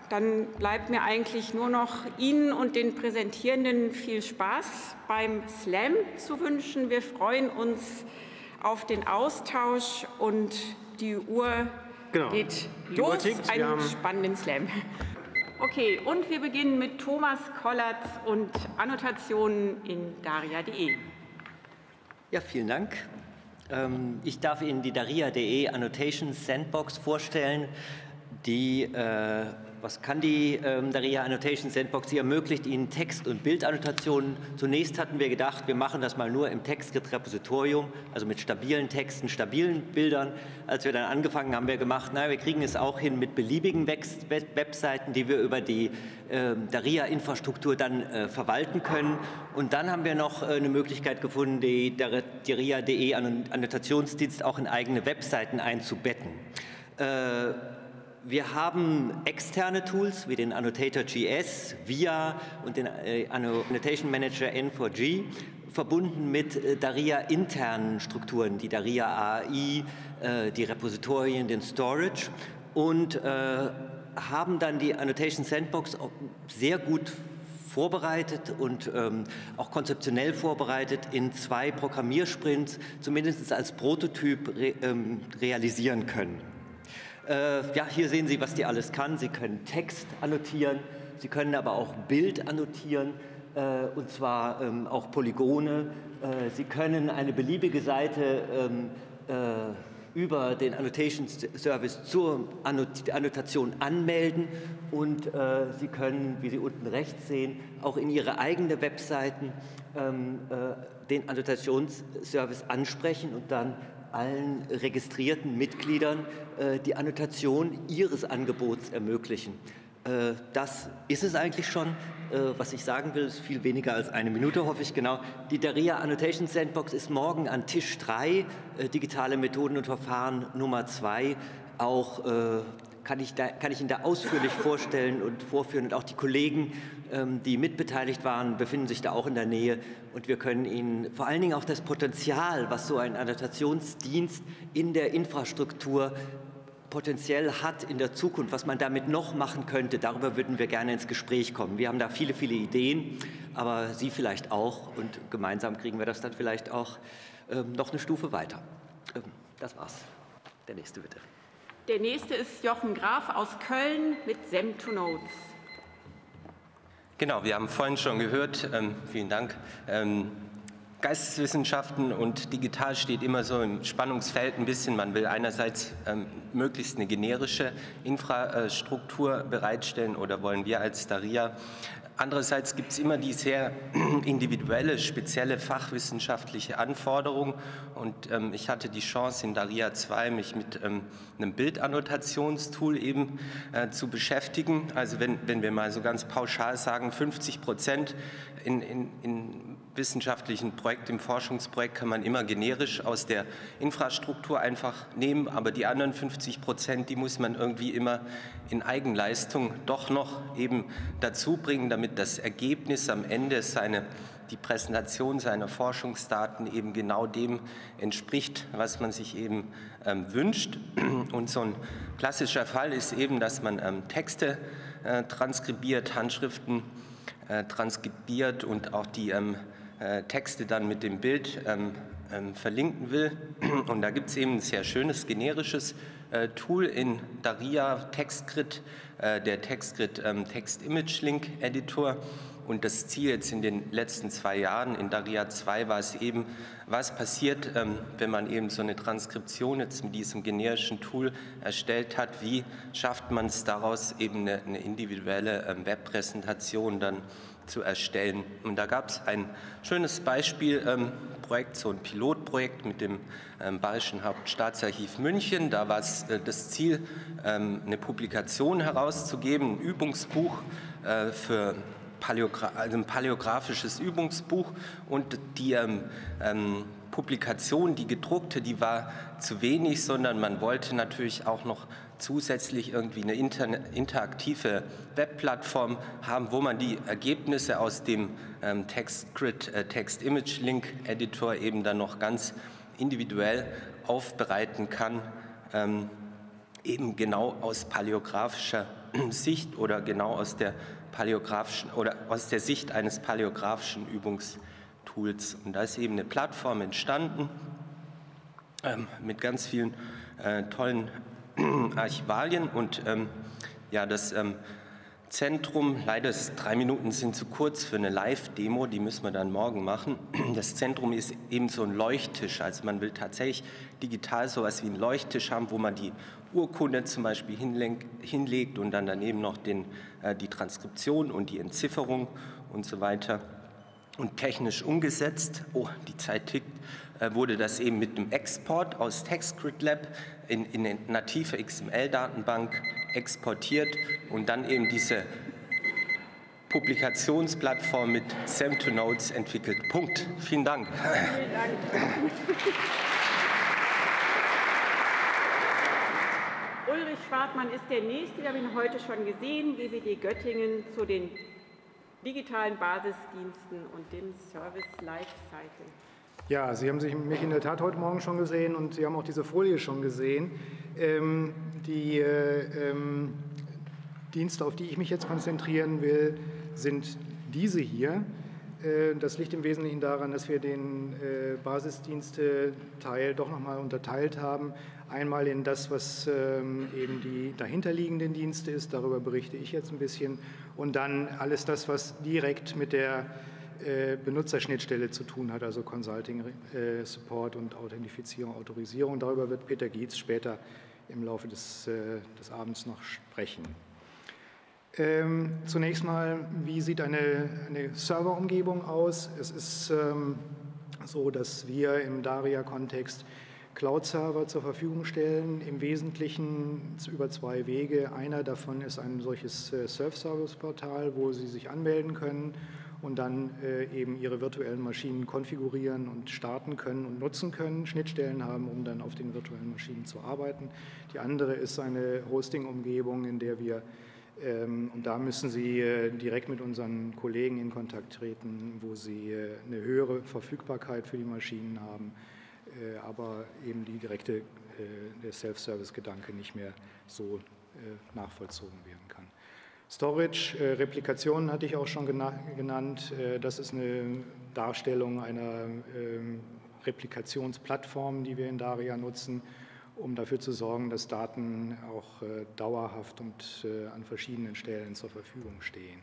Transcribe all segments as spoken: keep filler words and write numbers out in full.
dann bleibt mir eigentlich nur noch Ihnen und den Präsentierenden viel Spaß beim Slam zu wünschen. Wir freuen uns auf den Austausch und die Uhr genau. geht die los, tickt, einen spannenden Slam. Okay, und wir beginnen mit Thomas Kollatz und Annotationen in daria punkt de. Ja, vielen Dank. Ich darf Ihnen die daria punkt de Annotation Sandbox vorstellen. Die, äh, was kann die ähm, daria Annotation Sandbox? Sie ermöglicht Ihnen Text- und Bildannotationen. Zunächst hatten wir gedacht, wir machen das mal nur im TextGrid-Repositorium, also mit stabilen Texten, stabilen Bildern. Als wir dann angefangen haben, haben wir gemacht, naja, wir kriegen es auch hin mit beliebigen Webseiten, die wir über die äh, daria-Infrastruktur dann äh, verwalten können. Und dann haben wir noch äh, eine Möglichkeit gefunden, die daria punkt de Annotationsdienst auch in eigene Webseiten einzubetten. Äh, Wir haben externe Tools wie den Annotator G S, V I A und den Annotation Manager N vier G verbunden mit Daria-internen Strukturen, die Daria A I, die Repositorien, den Storage und äh, haben dann die Annotation Sandbox sehr gut vorbereitet und ähm, auch konzeptionell vorbereitet in zwei Programmiersprints, zumindest als Prototyp re ähm, realisieren können. Ja, hier sehen Sie, was die alles kann. Sie können Text annotieren, Sie können aber auch Bild annotieren, äh, und zwar ähm, auch Polygone. Äh, Sie können eine beliebige Seite ähm, äh, über den Annotation Service zur Annot Annotation anmelden und äh, Sie können, wie Sie unten rechts sehen, auch in Ihre eigene Webseiten ähm, äh, den Annotationsservice ansprechen und dann allen registrierten Mitgliedern äh, die Annotation ihres Angebots ermöglichen. Äh, das ist es eigentlich schon. Äh, was ich sagen will, ist viel weniger als eine Minute, hoffe ich genau. Die Daria Annotation Sandbox ist morgen an Tisch drei, äh, digitale Methoden und Verfahren Nummer zwei. Auch äh, kann ich, da, kann ich Ihnen da ausführlich vorstellen und vorführen. Und auch die Kollegen, ähm, die mitbeteiligt waren, befinden sich da auch in der Nähe. Und wir können Ihnen vor allen Dingen auch das Potenzial, was so ein Annotationsdienst in der Infrastruktur potenziell hat in der Zukunft, was man damit noch machen könnte, darüber würden wir gerne ins Gespräch kommen. Wir haben da viele, viele Ideen, aber Sie vielleicht auch. Und gemeinsam kriegen wir das dann vielleicht auch ähm, noch eine Stufe weiter. Ähm, das war's. Der nächste bitte. Der nächste ist Jochen Graf aus Köln mit SEM to Notes. Genau, wir haben vorhin schon gehört, ähm, vielen Dank, ähm, Geisteswissenschaften und digital steht immer so im Spannungsfeld ein bisschen. Man will einerseits ähm, möglichst eine generische Infrastruktur bereitstellen oder wollen wir als Daria. Andererseits gibt es immer die sehr individuelle, spezielle fachwissenschaftliche Anforderung und ähm, ich hatte die Chance in Daria zwei mich mit ähm, einem Bildannotationstool eben äh, zu beschäftigen. Also wenn, wenn wir mal so ganz pauschal sagen, fünfzig Prozent in, in, in wissenschaftlichen Projekt, im Forschungsprojekt kann man immer generisch aus der Infrastruktur einfach nehmen, aber die anderen fünfzig Prozent, die muss man irgendwie immer in Eigenleistung doch noch eben dazu bringen, damit das Ergebnis am Ende seine, die Präsentation seiner Forschungsdaten eben genau dem entspricht, was man sich eben ähm, wünscht. Und so ein klassischer Fall ist eben, dass man ähm, Texte äh, transkribiert, Handschriften äh, transkribiert und auch die ähm, äh, Texte dann mit dem Bild ähm, ähm, verlinken will. Und da gibt es eben ein sehr schönes generisches äh, Tool in Daria, TextGrid, äh, der TextGrid ähm, Text-Image-Link-Editor. Und das Ziel jetzt in den letzten zwei Jahren in Daria zwei war es eben, was passiert, ähm, wenn man eben so eine Transkription jetzt mit diesem generischen Tool erstellt hat, wie schafft man es daraus eben eine, eine individuelle ähm, Webpräsentation dann zu erstellen. Und da gab es ein schönes Beispielprojekt, ähm, so ein Pilotprojekt mit dem ähm, Bayerischen Hauptstaatsarchiv München. Da war es äh, das Ziel, ähm, eine Publikation herauszugeben, ein Übungsbuch äh, für Paläogra also ein paläografisches Übungsbuch und die ähm, ähm, Publikation, die gedruckte, die war zu wenig, sondern man wollte natürlich auch noch zusätzlich irgendwie eine inter interaktive Webplattform haben, wo man die Ergebnisse aus dem ähm, TextGrid, äh, Text-Image-Link-Editor eben dann noch ganz individuell aufbereiten kann, ähm, eben genau aus paläografischer Sicht oder genau aus der paläographischen oder aus der Sicht eines paläographischen Übungstools. Und da ist eben eine Plattform entstanden ähm, mit ganz vielen äh, tollen Archivalien und ähm, ja, das ähm, Zentrum, leider ist drei Minuten sind zu kurz für eine Live-Demo, die müssen wir dann morgen machen. Das Zentrum ist eben so ein Leuchttisch, also man will tatsächlich digital sowas wie einen Leuchttisch haben, wo man die Urkunde zum Beispiel hinlegt und dann daneben noch den, äh, die Transkription und die Entzifferung und so weiter. Und technisch umgesetzt, oh, die Zeit tickt, äh, wurde das eben mit einem Export aus TextGridLab in, in eine native X M L-Datenbank exportiert und dann eben diese Publikationsplattform mit SAM to Notes entwickelt. Punkt. Vielen Dank. Vielen Dank. Ulrich Schwartmann ist der Nächste. Wir haben ihn heute schon gesehen, G W D Göttingen zu den digitalen Basisdiensten und dem Service Lifecycle. Ja, Sie haben sich mich in der Tat heute Morgen schon gesehen und Sie haben auch diese Folie schon gesehen. Ähm, die äh, ähm, Dienste, auf die ich mich jetzt konzentrieren will, sind diese hier. Äh, das liegt im Wesentlichen daran, dass wir den äh, Basisdienste-Teil doch nochmal unterteilt haben. Einmal in das, was ähm, eben die dahinterliegenden Dienste ist, darüber berichte ich jetzt ein bisschen, und dann alles das, was direkt mit der äh, Benutzerschnittstelle zu tun hat, also Consulting, äh, Support und Authentifizierung, Autorisierung. Darüber wird Peter Gietz später im Laufe des, äh, des Abends noch sprechen. Ähm, zunächst mal, wie sieht eine, eine Serverumgebung aus? Es ist ähm, so, dass wir im Daria-Kontext Cloud-Server zur Verfügung stellen, im Wesentlichen über zwei Wege. Einer davon ist ein solches äh, Self-Service-Portal, wo Sie sich anmelden können und dann äh, eben Ihre virtuellen Maschinen konfigurieren und starten können und nutzen können, Schnittstellen haben, um dann auf den virtuellen Maschinen zu arbeiten. Die andere ist eine Hosting-Umgebung, in der wir, ähm, und da müssen Sie äh, direkt mit unseren Kollegen in Kontakt treten, wo Sie äh, eine höhere Verfügbarkeit für die Maschinen haben, aber eben die direkte, der Self-Service-Gedanke nicht mehr so nachvollzogen werden kann. Storage, Replikationen hatte ich auch schon genannt. Das ist eine Darstellung einer Replikationsplattform, die wir in Daria nutzen, um dafür zu sorgen, dass Daten auch dauerhaft und an verschiedenen Stellen zur Verfügung stehen.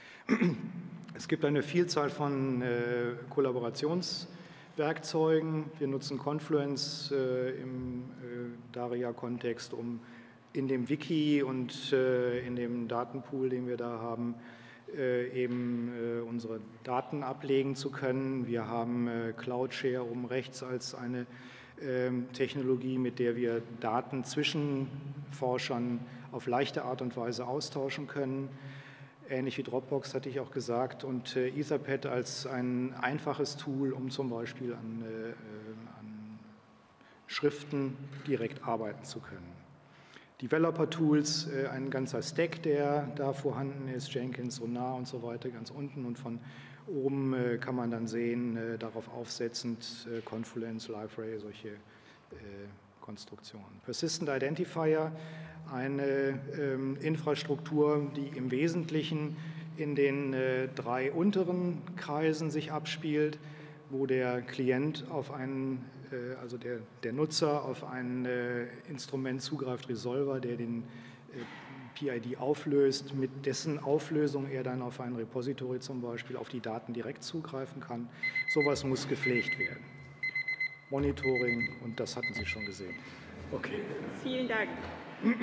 Es gibt eine Vielzahl von Kollaborations- Werkzeugen. Wir nutzen Confluence äh, im äh, Daria-Kontext, um in dem Wiki und äh, in dem Datenpool, den wir da haben, äh, eben äh, unsere Daten ablegen zu können. Wir haben äh, CloudShare oben rechts als eine äh, Technologie, mit der wir Daten zwischen Forschern auf leichte Art und Weise austauschen können. Ähnlich wie Dropbox hatte ich auch gesagt, und äh, Etherpad als ein einfaches Tool, um zum Beispiel an, äh, an Schriften direkt arbeiten zu können. Developer-Tools, äh, ein ganzer Stack, der da vorhanden ist, Jenkins, Sonar und so weiter, ganz unten, und von oben äh, kann man dann sehen, äh, darauf aufsetzend, äh, Confluence, Liferay, solche äh, Konstruktionen. Persistent Identifier, eine ähm, Infrastruktur, die im Wesentlichen in den äh, drei unteren Kreisen sich abspielt, wo der Klient auf einen, äh, also der, der Nutzer auf ein äh, Instrument zugreift, Resolver, der den äh, P I D auflöst, mit dessen Auflösung er dann auf ein Repository zum Beispiel auf die Daten direkt zugreifen kann. Sowas muss gepflegt werden. Monitoring, und das hatten Sie schon gesehen. Okay. Vielen Dank. ähm,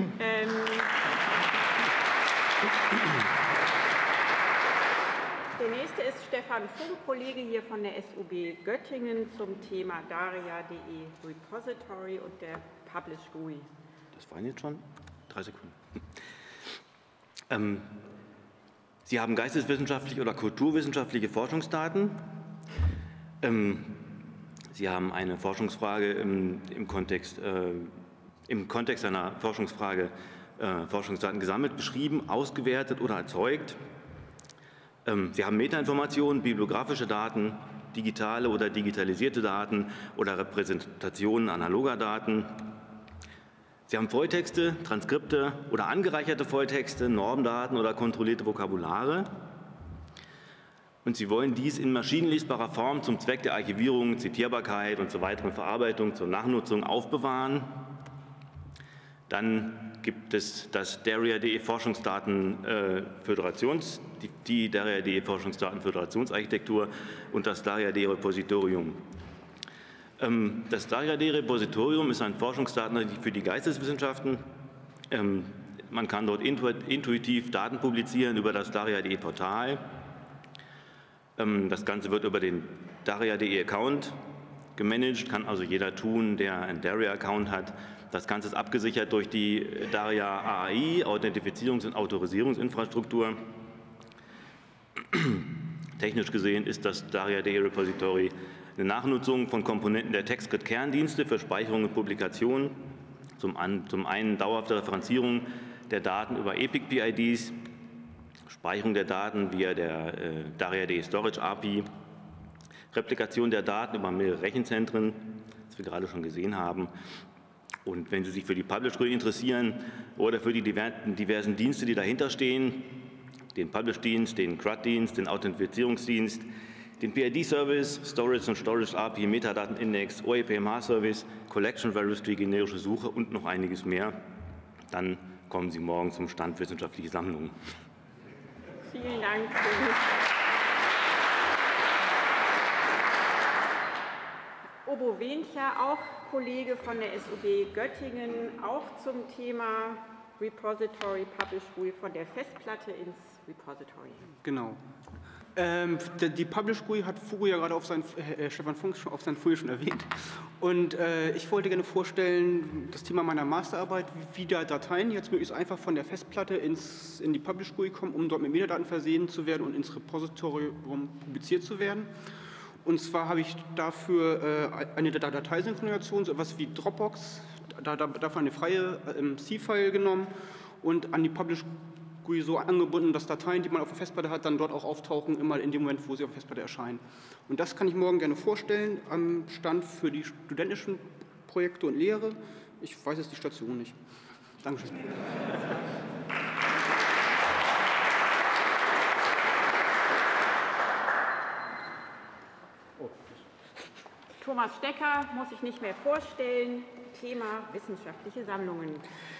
der nächste ist Stefan Funk, Kollege hier von der S U B Göttingen zum Thema Daria punkt de Repository und der Publish G U I. Das waren jetzt schon drei Sekunden. Ähm, Sie haben geisteswissenschaftliche oder kulturwissenschaftliche Forschungsdaten. Ähm, Sie haben eine Forschungsfrage im, im, Kontext, äh, im Kontext einer Forschungsfrage äh, Forschungsdaten gesammelt, beschrieben, ausgewertet oder erzeugt. Ähm, Sie haben Metainformationen, bibliografische Daten, digitale oder digitalisierte Daten oder Repräsentationen analoger Daten. Sie haben Volltexte, Transkripte oder angereicherte Volltexte, Normdaten oder kontrollierte Vokabulare. Und Sie wollen dies in maschinenlesbarer Form zum Zweck der Archivierung, Zitierbarkeit und zur weiteren Verarbeitung, zur Nachnutzung aufbewahren. Dann gibt es das Daria.de Forschungsdatenföderations, die, die Daria.de Forschungsdatenföderationsarchitektur und das Daria.de Repositorium. Das Daria.de Repositorium ist ein Forschungsdatenarchiv für die Geisteswissenschaften. Man kann dort intuitiv Daten publizieren über das Daria.de Portal. Das Ganze wird über den Daria.de Account gemanagt, kann also jeder tun, der einen Daria-Account hat. Das Ganze ist abgesichert durch die Daria A A I, Authentifizierungs- und Autorisierungsinfrastruktur. Technisch gesehen ist das Daria.de Repository eine Nachnutzung von Komponenten der TextGrid-Kerndienste für Speicherung und Publikation. Zum, an, zum einen dauerhafte Referenzierung der Daten über Epic-P I Ds, Speicherung der Daten via der äh, Daria.de Storage A P I, Replikation der Daten über mehrere Rechenzentren, das wir gerade schon gesehen haben. Und wenn Sie sich für die Publish G U I interessieren oder für die diversen Dienste, die dahinter stehen, den Publish-Dienst, den C R U D-Dienst, den Authentifizierungsdienst, den P I D-Service, Storage und Storage A P I, Metadatenindex, O E P M H-Service, Collection Registry, generische Suche und noch einiges mehr, dann kommen Sie morgen zum Stand Wissenschaftliche Sammlungen. Vielen Dank. Obo Wencher, auch Kollege von der S U B Göttingen, auch zum Thema Repository Publish G U I von der Festplatte ins Repository. Genau. Ähm, die Publish G U I hat Fugu ja gerade auf sein, äh, Stefan Funk auf sein Folie schon erwähnt. Und äh, ich wollte gerne vorstellen, das Thema meiner Masterarbeit, wie da Dateien jetzt möglichst einfach von der Festplatte ins, in die Publish G U I kommen, um dort mit Metadaten versehen zu werden und ins Repositorium publiziert zu werden. Und zwar habe ich dafür äh, eine Dateisynchronisation, so etwas wie Dropbox, da, da, davon eine freie äh, C-File genommen und an die Publish G U I so angebunden, dass Dateien, die man auf der Festplatte hat, dann dort auch auftauchen, immer in dem Moment, wo sie auf der Festplatte erscheinen. Und das kann ich morgen gerne vorstellen am Stand für die studentischen Projekte und Lehre. Ich weiß jetzt die Station nicht. Dankeschön. Thomas Stecker muss ich nicht mehr vorstellen. Thema wissenschaftliche Sammlungen.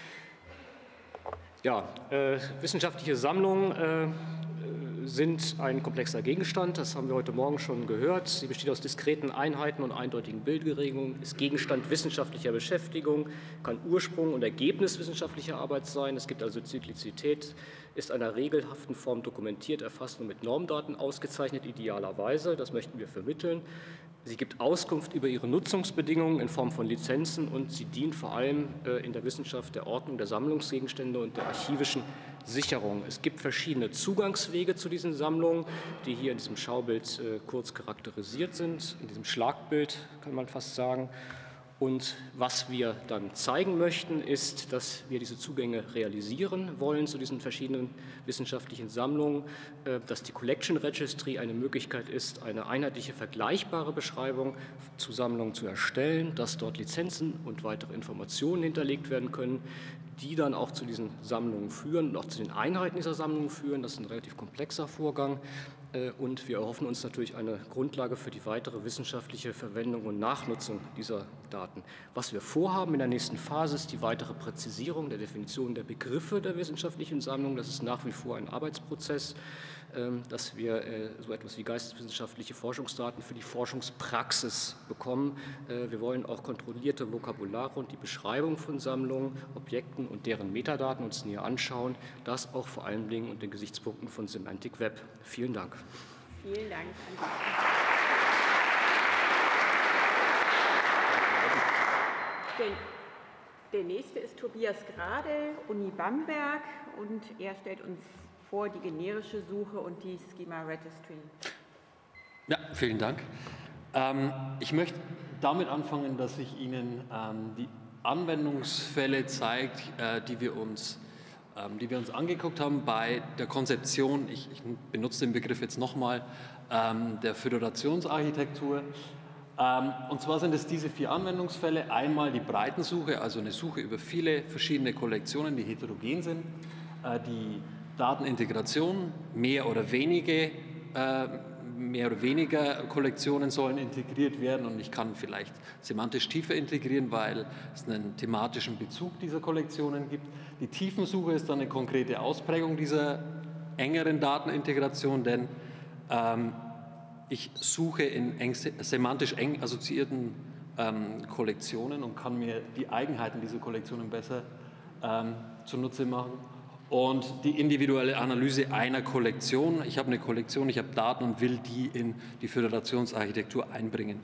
Ja, äh, wissenschaftliche Sammlungen äh, sind ein komplexer Gegenstand, das haben wir heute Morgen schon gehört. Sie besteht aus diskreten Einheiten und eindeutigen Bildgeregungen, ist Gegenstand wissenschaftlicher Beschäftigung, kann Ursprung und Ergebnis wissenschaftlicher Arbeit sein. Es gibt also Zyklizität, ist einer regelhaften Form dokumentiert, erfasst und mit Normdaten ausgezeichnet, idealerweise. Das möchten wir vermitteln. Sie gibt Auskunft über ihre Nutzungsbedingungen in Form von Lizenzen und sie dient vor allem äh, in der Wissenschaft der Ordnung der Sammlungsgegenstände und der archivischen Sicherung. Es gibt verschiedene Zugangswege zu diesen Sammlungen, die hier in diesem Schaubild äh, kurz charakterisiert sind, in diesem Schlagbild kann man fast sagen. Und was wir dann zeigen möchten, ist, dass wir diese Zugänge realisieren wollen zu diesen verschiedenen wissenschaftlichen Sammlungen, dass die Collection Registry eine Möglichkeit ist, eine einheitliche, vergleichbare Beschreibung zu Sammlungen zu erstellen, dass dort Lizenzen und weitere Informationen hinterlegt werden können, die dann auch zu diesen Sammlungen führen und auch zu den Einheiten dieser Sammlungen führen. Das ist ein relativ komplexer Vorgang. Und wir erhoffen uns natürlich eine Grundlage für die weitere wissenschaftliche Verwendung und Nachnutzung dieser Daten. Was wir vorhaben in der nächsten Phase ist die weitere Präzisierung der Definition der Begriffe der wissenschaftlichen Sammlung. Das ist nach wie vor ein Arbeitsprozess, dass wir so etwas wie geisteswissenschaftliche Forschungsdaten für die Forschungspraxis bekommen. Wir wollen auch kontrollierte Vokabulare und die Beschreibung von Sammlungen, Objekten und deren Metadaten uns näher anschauen. Das auch vor allen Dingen unter den Gesichtspunkten von Semantic Web. Vielen Dank. Vielen Dank. Der, der nächste ist Tobias Grade, Uni Bamberg, und er stellt uns vor die generische Suche und die Schema Registry. Ja, vielen Dank. Ähm, ich möchte damit anfangen, dass ich Ihnen ähm, die Anwendungsfälle zeige, äh, die wir uns die wir uns angeguckt haben bei der Konzeption, ich, ich benutze den Begriff jetzt nochmal, ähm, der Föderationsarchitektur. Ähm, und zwar sind es diese vier Anwendungsfälle. Einmal die Breitensuche, also eine Suche über viele verschiedene Kollektionen, die heterogen sind. Äh, die Datenintegration, mehr oder wenige äh, mehr oder weniger Kollektionen sollen integriert werden und ich kann vielleicht semantisch tiefer integrieren, weil es einen thematischen Bezug dieser Kollektionen gibt. Die Tiefensuche ist dann eine konkrete Ausprägung dieser engeren Datenintegration, denn ähm, ich suche in eng, semantisch eng assoziierten ähm, Kollektionen und kann mir die Eigenheiten dieser Kollektionen besser ähm, zunutze machen. Und die individuelle Analyse einer Kollektion. Ich habe eine Kollektion, ich habe Daten und will die in die Föderationsarchitektur einbringen.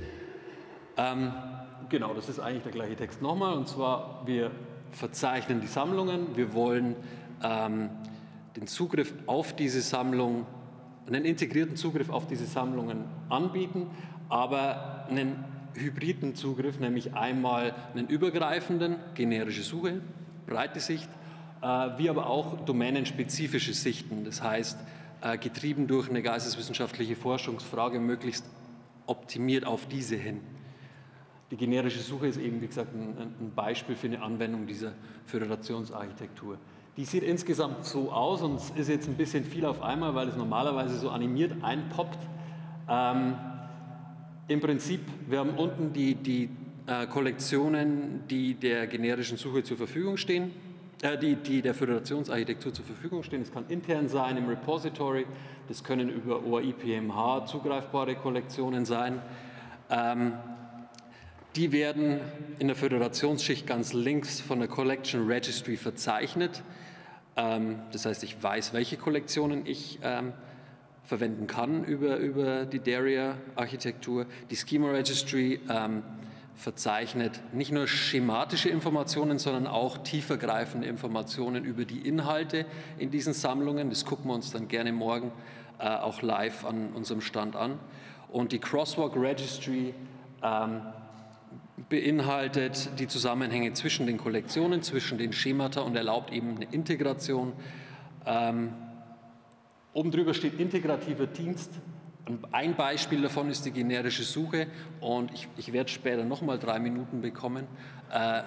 Ähm, genau, das ist eigentlich der gleiche Text nochmal. Und zwar, wir verzeichnen die Sammlungen. Wir wollen ähm, den Zugriff auf diese Sammlung, einen integrierten Zugriff auf diese Sammlungen anbieten, aber einen hybriden Zugriff, nämlich einmal einen übergreifenden, generische Suche, breite Sicht, wie aber auch domänenspezifische Sichten, das heißt, getrieben durch eine geisteswissenschaftliche Forschungsfrage, möglichst optimiert auf diese hin. Die generische Suche ist eben, wie gesagt, ein Beispiel für eine Anwendung dieser Föderationsarchitektur. Die sieht insgesamt so aus und es ist jetzt ein bisschen viel auf einmal, weil es normalerweise so animiert einpoppt. Ähm, Im Prinzip, wir haben unten die, die äh, Kollektionen, die der generischen Suche zur Verfügung stehen. Die, die der Föderationsarchitektur zur Verfügung stehen. Das kann intern sein im Repository, das können über O R I P M H zugreifbare Kollektionen sein. Ähm, die werden in der Föderationsschicht ganz links von der Collection Registry verzeichnet. Ähm, das heißt, ich weiß, welche Kollektionen ich ähm, verwenden kann über, über die Daria-Architektur. Die Schema Registry ähm, verzeichnet nicht nur schematische Informationen, sondern auch tiefergreifende Informationen über die Inhalte in diesen Sammlungen. Das gucken wir uns dann gerne morgen äh, auch live an unserem Stand an. Und die Crosswalk Registry ähm, beinhaltet die Zusammenhänge zwischen den Kollektionen, zwischen den Schemata und erlaubt eben eine Integration. Ähm, oben drüber steht integrativer Dienst. Ein Beispiel davon ist die generische Suche und ich, ich werde später noch mal drei Minuten bekommen. Äh,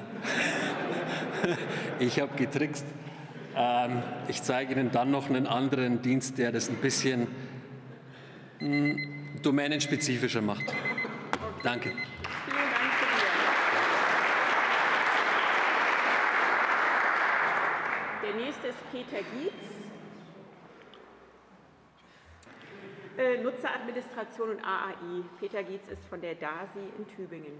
ich habe getrickst. Ähm, ich zeige Ihnen dann noch einen anderen Dienst, der das ein bisschen mh, domänenspezifischer macht. Danke. Vielen Dank für die. Der nächste ist Peter Gietz. Äh, Nutzeradministration und A A I. Peter Gietz ist von der D A S I in Tübingen.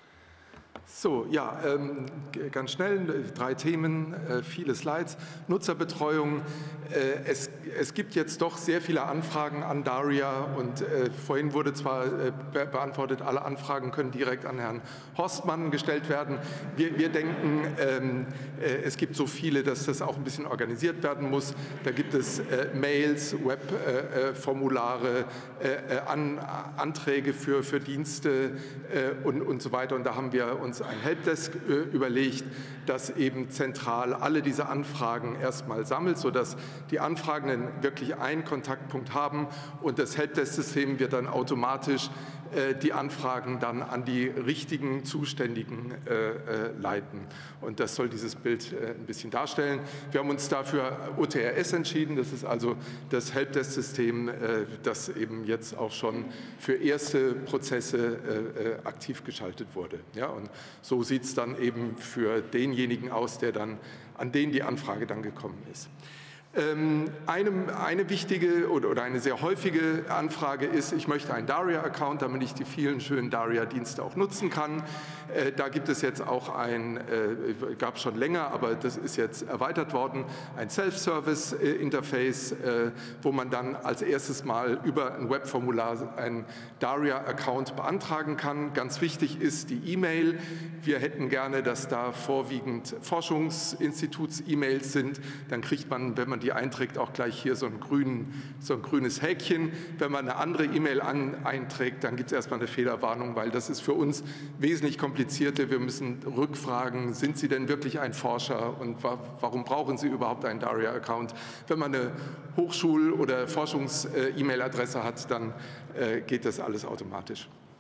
So, ja, ähm, ganz schnell, drei Themen, äh, viele Slides. Nutzerbetreuung. Äh, es, es gibt jetzt doch sehr viele Anfragen an Daria und äh, vorhin wurde zwar äh, be beantwortet, alle Anfragen können direkt an Herrn Horstmann gestellt werden. Wir, wir denken, ähm, äh, es gibt so viele, dass das auch ein bisschen organisiert werden muss. Da gibt es äh, Mails, Webformulare, äh, äh, an, Anträge für, für Dienste äh, und, und so weiter. Und da haben wir uns ein Helpdesk äh, überlegt, das eben zentral alle diese Anfragen erstmal sammelt, sodass die Anfragenden wirklich einen Kontaktpunkt haben und das Helpdesk-System wird dann automatisch äh, die Anfragen dann an die richtigen Zuständigen äh, äh, leiten. Und das soll dieses Bild äh, ein bisschen darstellen. Wir haben uns dafür O T R S entschieden. Das ist also das Helpdesk-System, äh, das eben jetzt auch schon für erste Prozesse äh, aktiv geschaltet wurde. Ja, und so sieht es dann eben für denjenigen aus, der dann, an den die Anfrage dann gekommen ist. Eine, eine wichtige oder eine sehr häufige Anfrage ist, ich möchte einen Daria-Account, damit ich die vielen schönen Daria-Dienste auch nutzen kann. Da gibt es jetzt auch ein, gab es schon länger, aber das ist jetzt erweitert worden, ein Self-Service-Interface, wo man dann als erstes mal über ein Webformular einen Daria-Account beantragen kann. Ganz wichtig ist die E-Mail. Wir hätten gerne, dass da vorwiegend Forschungsinstituts-E-Mails sind. Dann kriegt man, wenn man die einträgt, auch gleich hier so ein, grünen, so ein grünes Häkchen. Wenn man eine andere E-Mail einträgt, dann gibt es erstmal eine Fehlerwarnung, weil das ist für uns wesentlich komplizierter. Wir müssen rückfragen, sind Sie denn wirklich ein Forscher und wa warum brauchen Sie überhaupt einen Daria-Account? Wenn man eine Hochschul- oder Forschungs-E-Mail-Adresse hat, dann äh, geht das alles automatisch.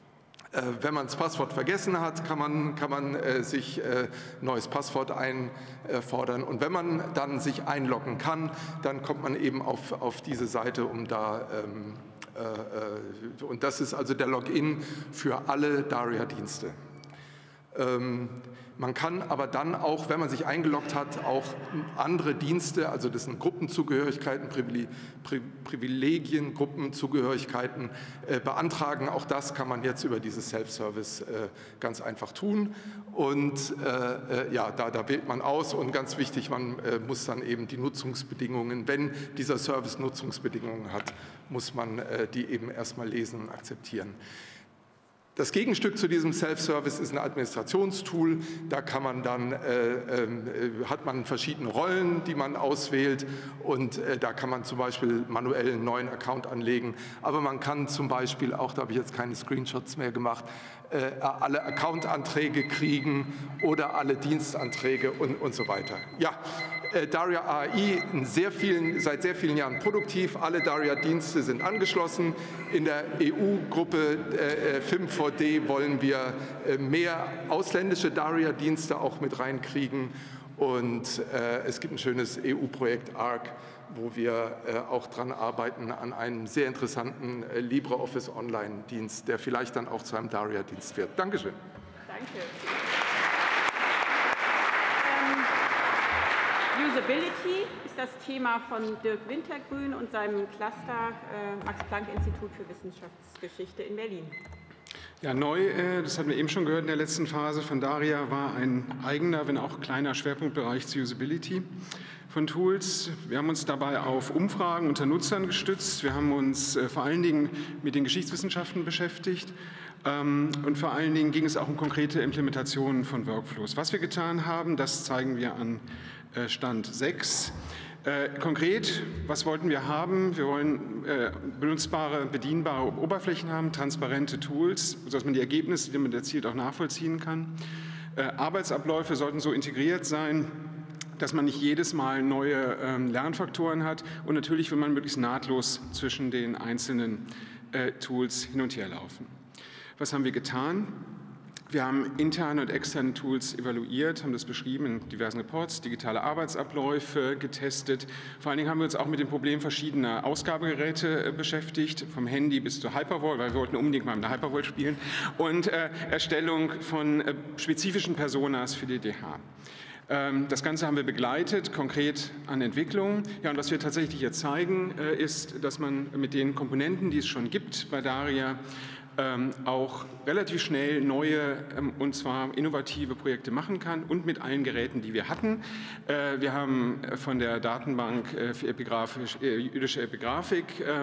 Wenn man das Passwort vergessen hat, kann man, kann man äh, sich äh, neues Passwort einfordern. Und wenn man dann sich einloggen kann, dann kommt man eben auf, auf diese Seite, um da, ähm, äh, und das ist also der Login für alle Daria-Dienste. Ähm, Man kann aber dann auch, wenn man sich eingeloggt hat, auch andere Dienste, also das sind Gruppenzugehörigkeiten, Privilegien, Gruppenzugehörigkeiten äh, beantragen. Auch das kann man jetzt über dieses Self-Service äh, ganz einfach tun. Und äh, ja, da, da wählt man aus und ganz wichtig, man äh, muss dann eben die Nutzungsbedingungen, wenn dieser Service Nutzungsbedingungen hat, muss man äh, die eben erstmal lesen und akzeptieren. Das Gegenstück zu diesem Self-Service ist ein Administrationstool. Da kann man dann, äh, äh, hat man verschiedene Rollen, die man auswählt, und äh, da kann man zum Beispiel manuell einen neuen Account anlegen. Aber man kann zum Beispiel auch, da habe ich jetzt keine Screenshots mehr gemacht, äh, alle Account-Anträge kriegen oder alle Dienstanträge und, und so weiter. Ja, äh, Daria A I in sehr vielen, seit sehr vielen Jahren produktiv. Alle Daria-Dienste sind angeschlossen. In der E U-Gruppe äh, F I M V D wollen wir äh, mehr ausländische Daria-Dienste auch mit reinkriegen. Und äh, es gibt ein schönes E U-Projekt A R C, wo wir äh, auch dran arbeiten an einem sehr interessanten äh, LibreOffice Online-Dienst, der vielleicht dann auch zu einem Daria-Dienst wird. Dankeschön. Danke. Ähm, Usability ist das Thema von Dirk Wintergrün und seinem Cluster äh, Max-Planck-Institut für Wissenschaftsgeschichte in Berlin. Ja, neu, äh, das hatten wir eben schon gehört in der letzten Phase von Daria, war ein eigener, wenn auch kleiner Schwerpunktbereich zur Usability von Tools. Wir haben uns dabei auf Umfragen unter Nutzern gestützt. Wir haben uns äh, vor allen Dingen mit den Geschichtswissenschaften beschäftigt. Ähm, und vor allen Dingen ging es auch um konkrete Implementationen von Workflows. Was wir getan haben, das zeigen wir an äh, Stand sechs. Äh, konkret, was wollten wir haben? Wir wollen äh, benutzbare, bedienbare Oberflächen haben, transparente Tools, sodass man die Ergebnisse, die man erzielt, auch nachvollziehen kann. Äh, Arbeitsabläufe sollten so integriert sein, dass man nicht jedes Mal neue ähm, Lernfaktoren hat, und natürlich will man möglichst nahtlos zwischen den einzelnen äh, Tools hin und her laufen. Was haben wir getan? Wir haben interne und externe Tools evaluiert, haben das beschrieben in diversen Reports, digitale Arbeitsabläufe getestet. Vor allen Dingen haben wir uns auch mit dem Problem verschiedener Ausgabegeräte beschäftigt, vom Handy bis zur Hypervolt, weil wir wollten unbedingt mal mit der Hypervolt spielen, und äh, Erstellung von äh, spezifischen Personas für die D H. Das Ganze haben wir begleitet, konkret an Entwicklung. Ja, und was wir tatsächlich hier zeigen, ist, dass man mit den Komponenten, die es schon gibt bei Daria, auch relativ schnell neue, und zwar innovative Projekte machen kann, und mit allen Geräten, die wir hatten. Wir haben von der Datenbank für Epigraphisch, jüdische Epigraphik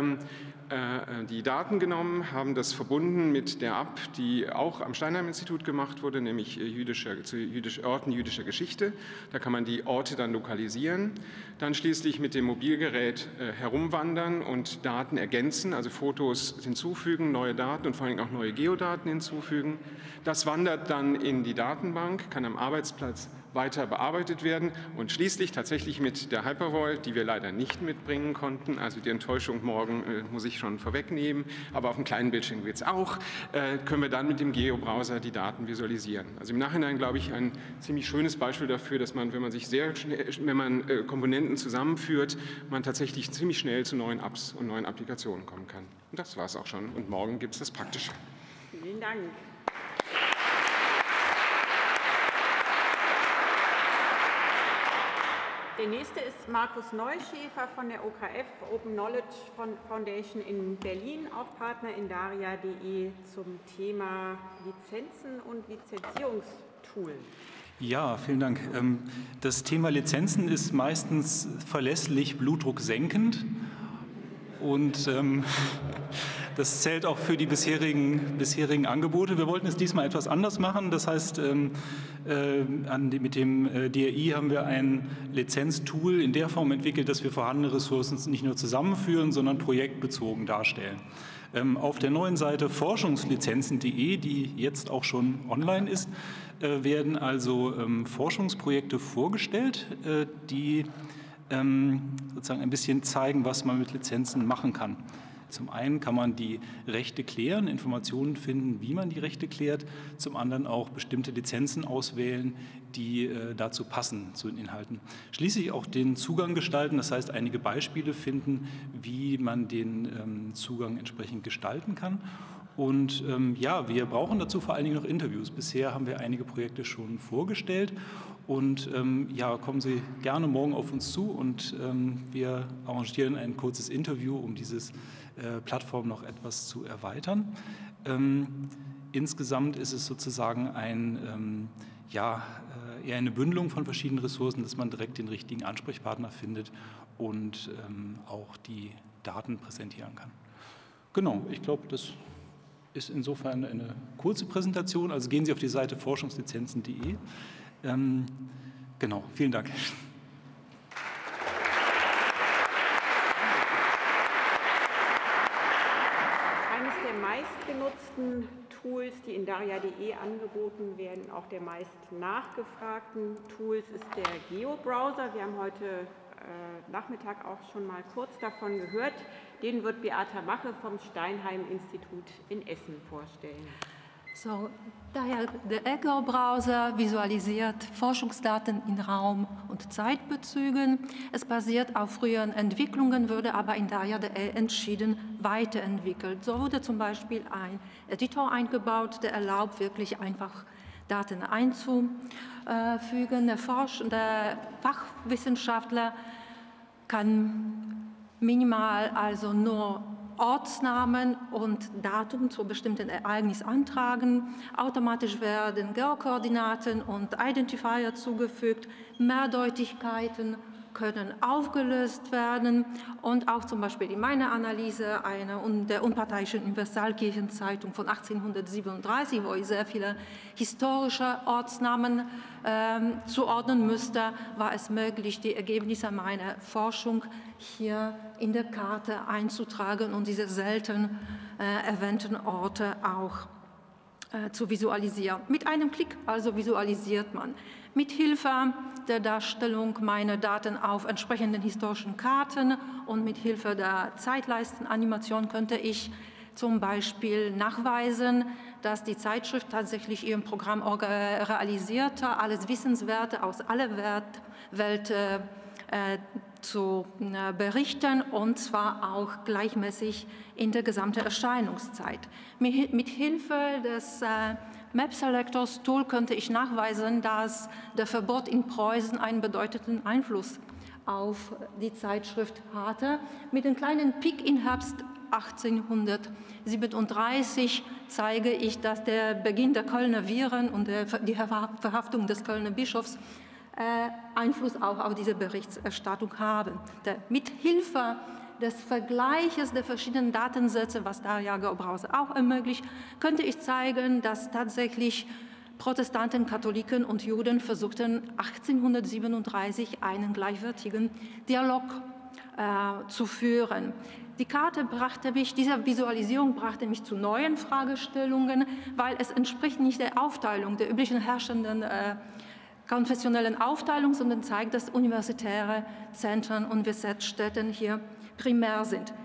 die Daten genommen, haben das verbunden mit der App, die auch am Steinheim-Institut gemacht wurde, nämlich jüdischer, zu jüdisch, Orten jüdischer Geschichte. Da kann man die Orte dann lokalisieren. Dann schließlich mit dem Mobilgerät äh, herumwandern und Daten ergänzen, also Fotos hinzufügen, neue Daten und vor allem auch neue Geodaten hinzufügen. Das wandert dann in die Datenbank, kann am Arbeitsplatz weiter bearbeitet werden, und schließlich tatsächlich mit der Hypervolt, die wir leider nicht mitbringen konnten, also die Enttäuschung morgen äh, muss ich schon vorwegnehmen, aber auf dem kleinen Bildschirm geht es auch, äh, können wir dann mit dem Geo-Browser die Daten visualisieren. Also im Nachhinein, glaube ich, ein ziemlich schönes Beispiel dafür, dass man, wenn man sich sehr schnell, wenn man äh, Komponenten zusammenführt, man tatsächlich ziemlich schnell zu neuen Apps und neuen Applikationen kommen kann. Und das war es auch schon. Und morgen gibt es das Praktische. Vielen Dank. Der nächste ist Markus Neuschäfer von der O K F, Open Knowledge Foundation in Berlin, auch Partner in Daria punkt de zum Thema Lizenzen und Lizenzierungstool. Ja, vielen Dank. Das Thema Lizenzen ist meistens verlässlich blutdrucksenkend, und ähm, das zählt auch für die bisherigen, bisherigen Angebote. Wir wollten es diesmal etwas anders machen. Das heißt, ähm, äh, an, mit dem äh, D R I haben wir ein Lizenztool in der Form entwickelt, dass wir vorhandene Ressourcen nicht nur zusammenführen, sondern projektbezogen darstellen. Ähm, auf der neuen Seite forschungslizenzen punkt de, die jetzt auch schon online ist, äh, werden also ähm, Forschungsprojekte vorgestellt, äh, die ähm, sozusagen ein bisschen zeigen, was man mit Lizenzen machen kann. Zum einen kann man die Rechte klären, Informationen finden, wie man die Rechte klärt, zum anderen auch bestimmte Lizenzen auswählen, die äh, dazu passen, zu den Inhalten. Schließlich auch den Zugang gestalten, das heißt einige Beispiele finden, wie man den ähm, Zugang entsprechend gestalten kann. Und ähm, ja, wir brauchen dazu vor allen Dingen noch Interviews. Bisher haben wir einige Projekte schon vorgestellt und ähm, ja, kommen Sie gerne morgen auf uns zu und ähm, wir arrangieren ein kurzes Interview, um dieses äh, Plattform noch etwas zu erweitern. Ähm, insgesamt ist es sozusagen ein, ähm, ja, äh, eher eine Bündelung von verschiedenen Ressourcen, dass man direkt den richtigen Ansprechpartner findet und ähm, auch die Daten präsentieren kann. Genau, ich glaube, das ist insofern eine kurze Präsentation. Also gehen Sie auf die Seite forschungslizenzen punkt de. Ähm, genau, vielen Dank. Eines der meistgenutzten Tools, die in daria punkt de angeboten werden, auch der meist nachgefragten Tools, ist der Geo-Browser. Wir haben heute Nachmittag auch schon mal kurz davon gehört. Den wird Beata Mache vom Steinheim-Institut in Essen vorstellen. So, daher der Geo-Browser visualisiert Forschungsdaten in Raum- und Zeitbezügen. Es basiert auf früheren Entwicklungen, wurde aber in daria punkt de entschieden weiterentwickelt. So wurde zum Beispiel ein Editor eingebaut, der erlaubt, wirklich einfach Daten einzufügen. Der, Forsch- der Fachwissenschaftler kann minimal also nur Ortsnamen und Datum zu bestimmten Ereignis antragen. Automatisch werden Geokoordinaten und Identifier zugefügt. Mehrdeutigkeiten können aufgelöst werden und auch zum Beispiel in meiner Analyse einer der unparteiischen Universalkirchenzeitung von achtzehnhundertsiebenunddreißig, wo ich sehr viele historische Ortsnamen ähm, zuordnen müsste, war es möglich, die Ergebnisse meiner Forschung hier in der Karte einzutragen und diese selten äh, erwähnten Orte auch äh, zu visualisieren. Mit einem Klick also visualisiert man. Mit Hilfe der Darstellung meiner Daten auf entsprechenden historischen Karten und mit Hilfe der Zeitleistenanimation könnte ich zum Beispiel nachweisen, dass die Zeitschrift tatsächlich ihr Programm realisierte, alles Wissenswerte aus aller Welt äh, zu äh, berichten und zwar auch gleichmäßig in der gesamten Erscheinungszeit. Mit, mit Hilfe des äh, Map Selectors Tool könnte ich nachweisen, dass der Verbot in Preußen einen bedeutenden Einfluss auf die Zeitschrift hatte. Mit dem kleinen Peak im Herbst achtzehnhundertsiebenunddreißig zeige ich, dass der Beginn der Kölner Viren und der, die Verhaftung des Kölner Bischofs äh, Einfluss auch auf diese Berichterstattung haben. Der, mit Hilfe des Vergleiches der verschiedenen Datensätze, was daria punkt de-Browser auch ermöglicht, könnte ich zeigen, dass tatsächlich Protestanten, Katholiken und Juden versuchten, achtzehnhundertsiebenunddreißig einen gleichwertigen Dialog äh, zu führen. Die Karte brachte mich, diese Visualisierung brachte mich zu neuen Fragestellungen, weil es entspricht nicht der Aufteilung, der üblichen herrschenden äh, konfessionellen Aufteilung, sondern zeigt, dass universitäre Zentren und Universitätsstätten hier primär sind.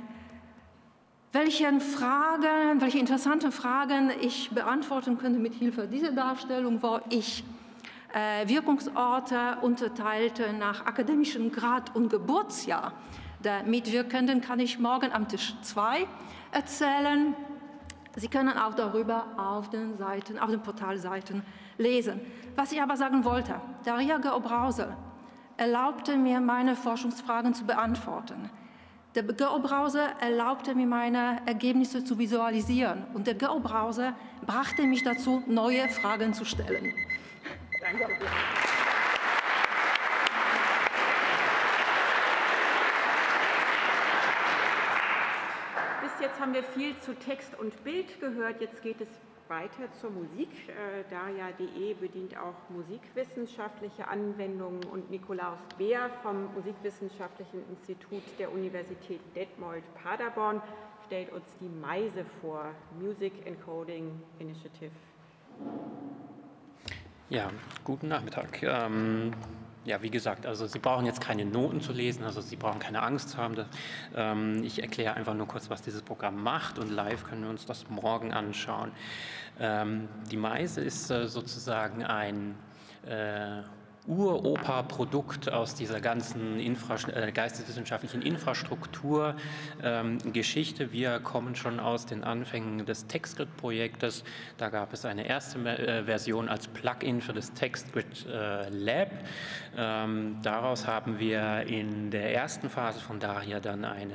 Welche Fragen, welche interessanten Fragen ich beantworten könnte mit Hilfe dieser Darstellung, wo ich äh, Wirkungsorte unterteilte nach akademischem Grad und Geburtsjahr der Mitwirkenden, kann ich morgen am Tisch zwei erzählen. Sie können auch darüber auf den Seiten, auf den Portalseiten lesen. Was ich aber sagen wollte, daria punkt de-Browser erlaubte mir, meine Forschungsfragen zu beantworten. Der Geo-Browser erlaubte mir, meine Ergebnisse zu visualisieren. Und der Geo-Browser brachte mich dazu, neue Fragen zu stellen. Danke. Bis jetzt haben wir viel zu Text und Bild gehört. Jetzt geht es weiter zur Musik. Äh, daria punkt de bedient auch musikwissenschaftliche Anwendungen und Nikolaus Beer vom Musikwissenschaftlichen Institut der Universität Detmold-Paderborn stellt uns die Meise vor, Music Encoding Initiative. Ja, guten Nachmittag. Ähm, ja, wie gesagt, also Sie brauchen jetzt keine Noten zu lesen, also Sie brauchen keine Angst zu haben. Dass, ähm, ich erkläre einfach nur kurz, was dieses Programm macht, und live können wir uns das morgen anschauen. Ähm, die Meise ist äh, sozusagen ein äh, Uropa-Produkt aus dieser ganzen Infra äh, geisteswissenschaftlichen Infrastruktur ähm, Geschichte. Wir kommen schon aus den Anfängen des TextGrid-Projektes. Da gab es eine erste äh, Version als Plugin für das TextGrid äh, Lab. Ähm, daraus haben wir in der ersten Phase von Daria dann eine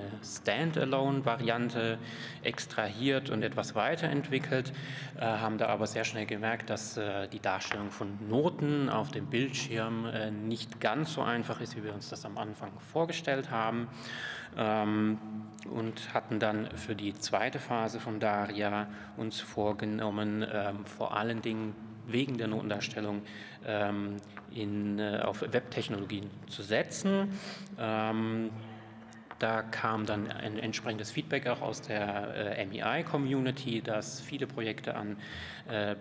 Standalone-Variante extrahiert und etwas weiterentwickelt, äh, haben da aber sehr schnell gemerkt, dass äh, die Darstellung von Noten auf dem Bildschirm nicht ganz so einfach ist, wie wir uns das am Anfang vorgestellt haben, ähm, und hatten dann für die zweite Phase von Daria uns vorgenommen, ähm, vor allen Dingen wegen der Notendarstellung ähm, in, äh, auf Webtechnologien zu setzen. Ähm, Da kam dann ein entsprechendes Feedback auch aus der äh, M E I-Community, dass viele Projekte an äh,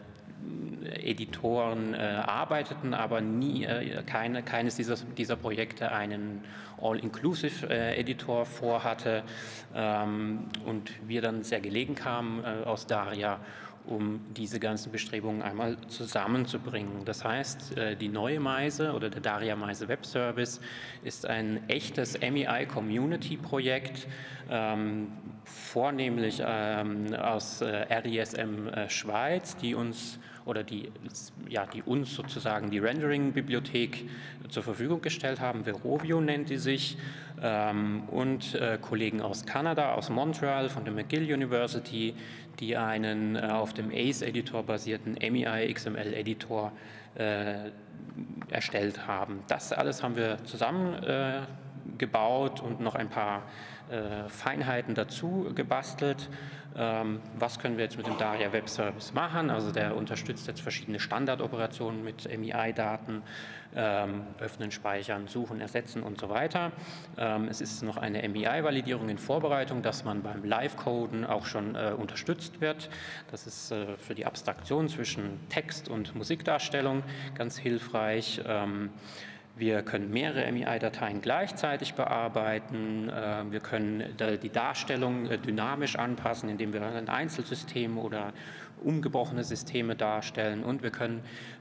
Editoren äh, arbeiteten, aber nie, äh, keine, keines dieser, dieser Projekte einen All-Inclusive-Editor äh, vorhatte, ähm, und wir dann sehr gelegen kamen äh, aus Daria, um diese ganzen Bestrebungen einmal zusammenzubringen. Das heißt, die neue Meise oder der Daria Meise Web Service ist ein echtes M E I-Community-Projekt, ähm, vornehmlich ähm, aus äh, R I S M äh, Schweiz, die uns oder die, ja, die uns sozusagen die Rendering-Bibliothek zur Verfügung gestellt haben. Verovio nennt die sich, ähm, und äh, Kollegen aus Kanada, aus Montreal, von der McGill University, die einen äh, auf dem A C E-Editor basierten M E I X M L-Editor äh, erstellt haben. Das alles haben wir zusammen äh, gebaut und noch ein paar äh, Feinheiten dazu gebastelt. Ähm, was können wir jetzt mit dem Daria Web Service machen? Also der unterstützt jetzt verschiedene Standardoperationen mit M E I-Daten, ähm, öffnen, speichern, suchen, ersetzen und so weiter. Ähm, es ist noch eine M E I-Validierung in Vorbereitung, dass man beim Live-Coden auch schon äh, unterstützt wird. Das ist äh, für die Abstraktion zwischen Text- und Musikdarstellung ganz hilfreich. Ähm, Wir können mehrere M E I-Dateien gleichzeitig bearbeiten. Wir können die Darstellung dynamisch anpassen, indem wir ein Einzelsystem oder umgebrochene Systeme darstellen. Und wir können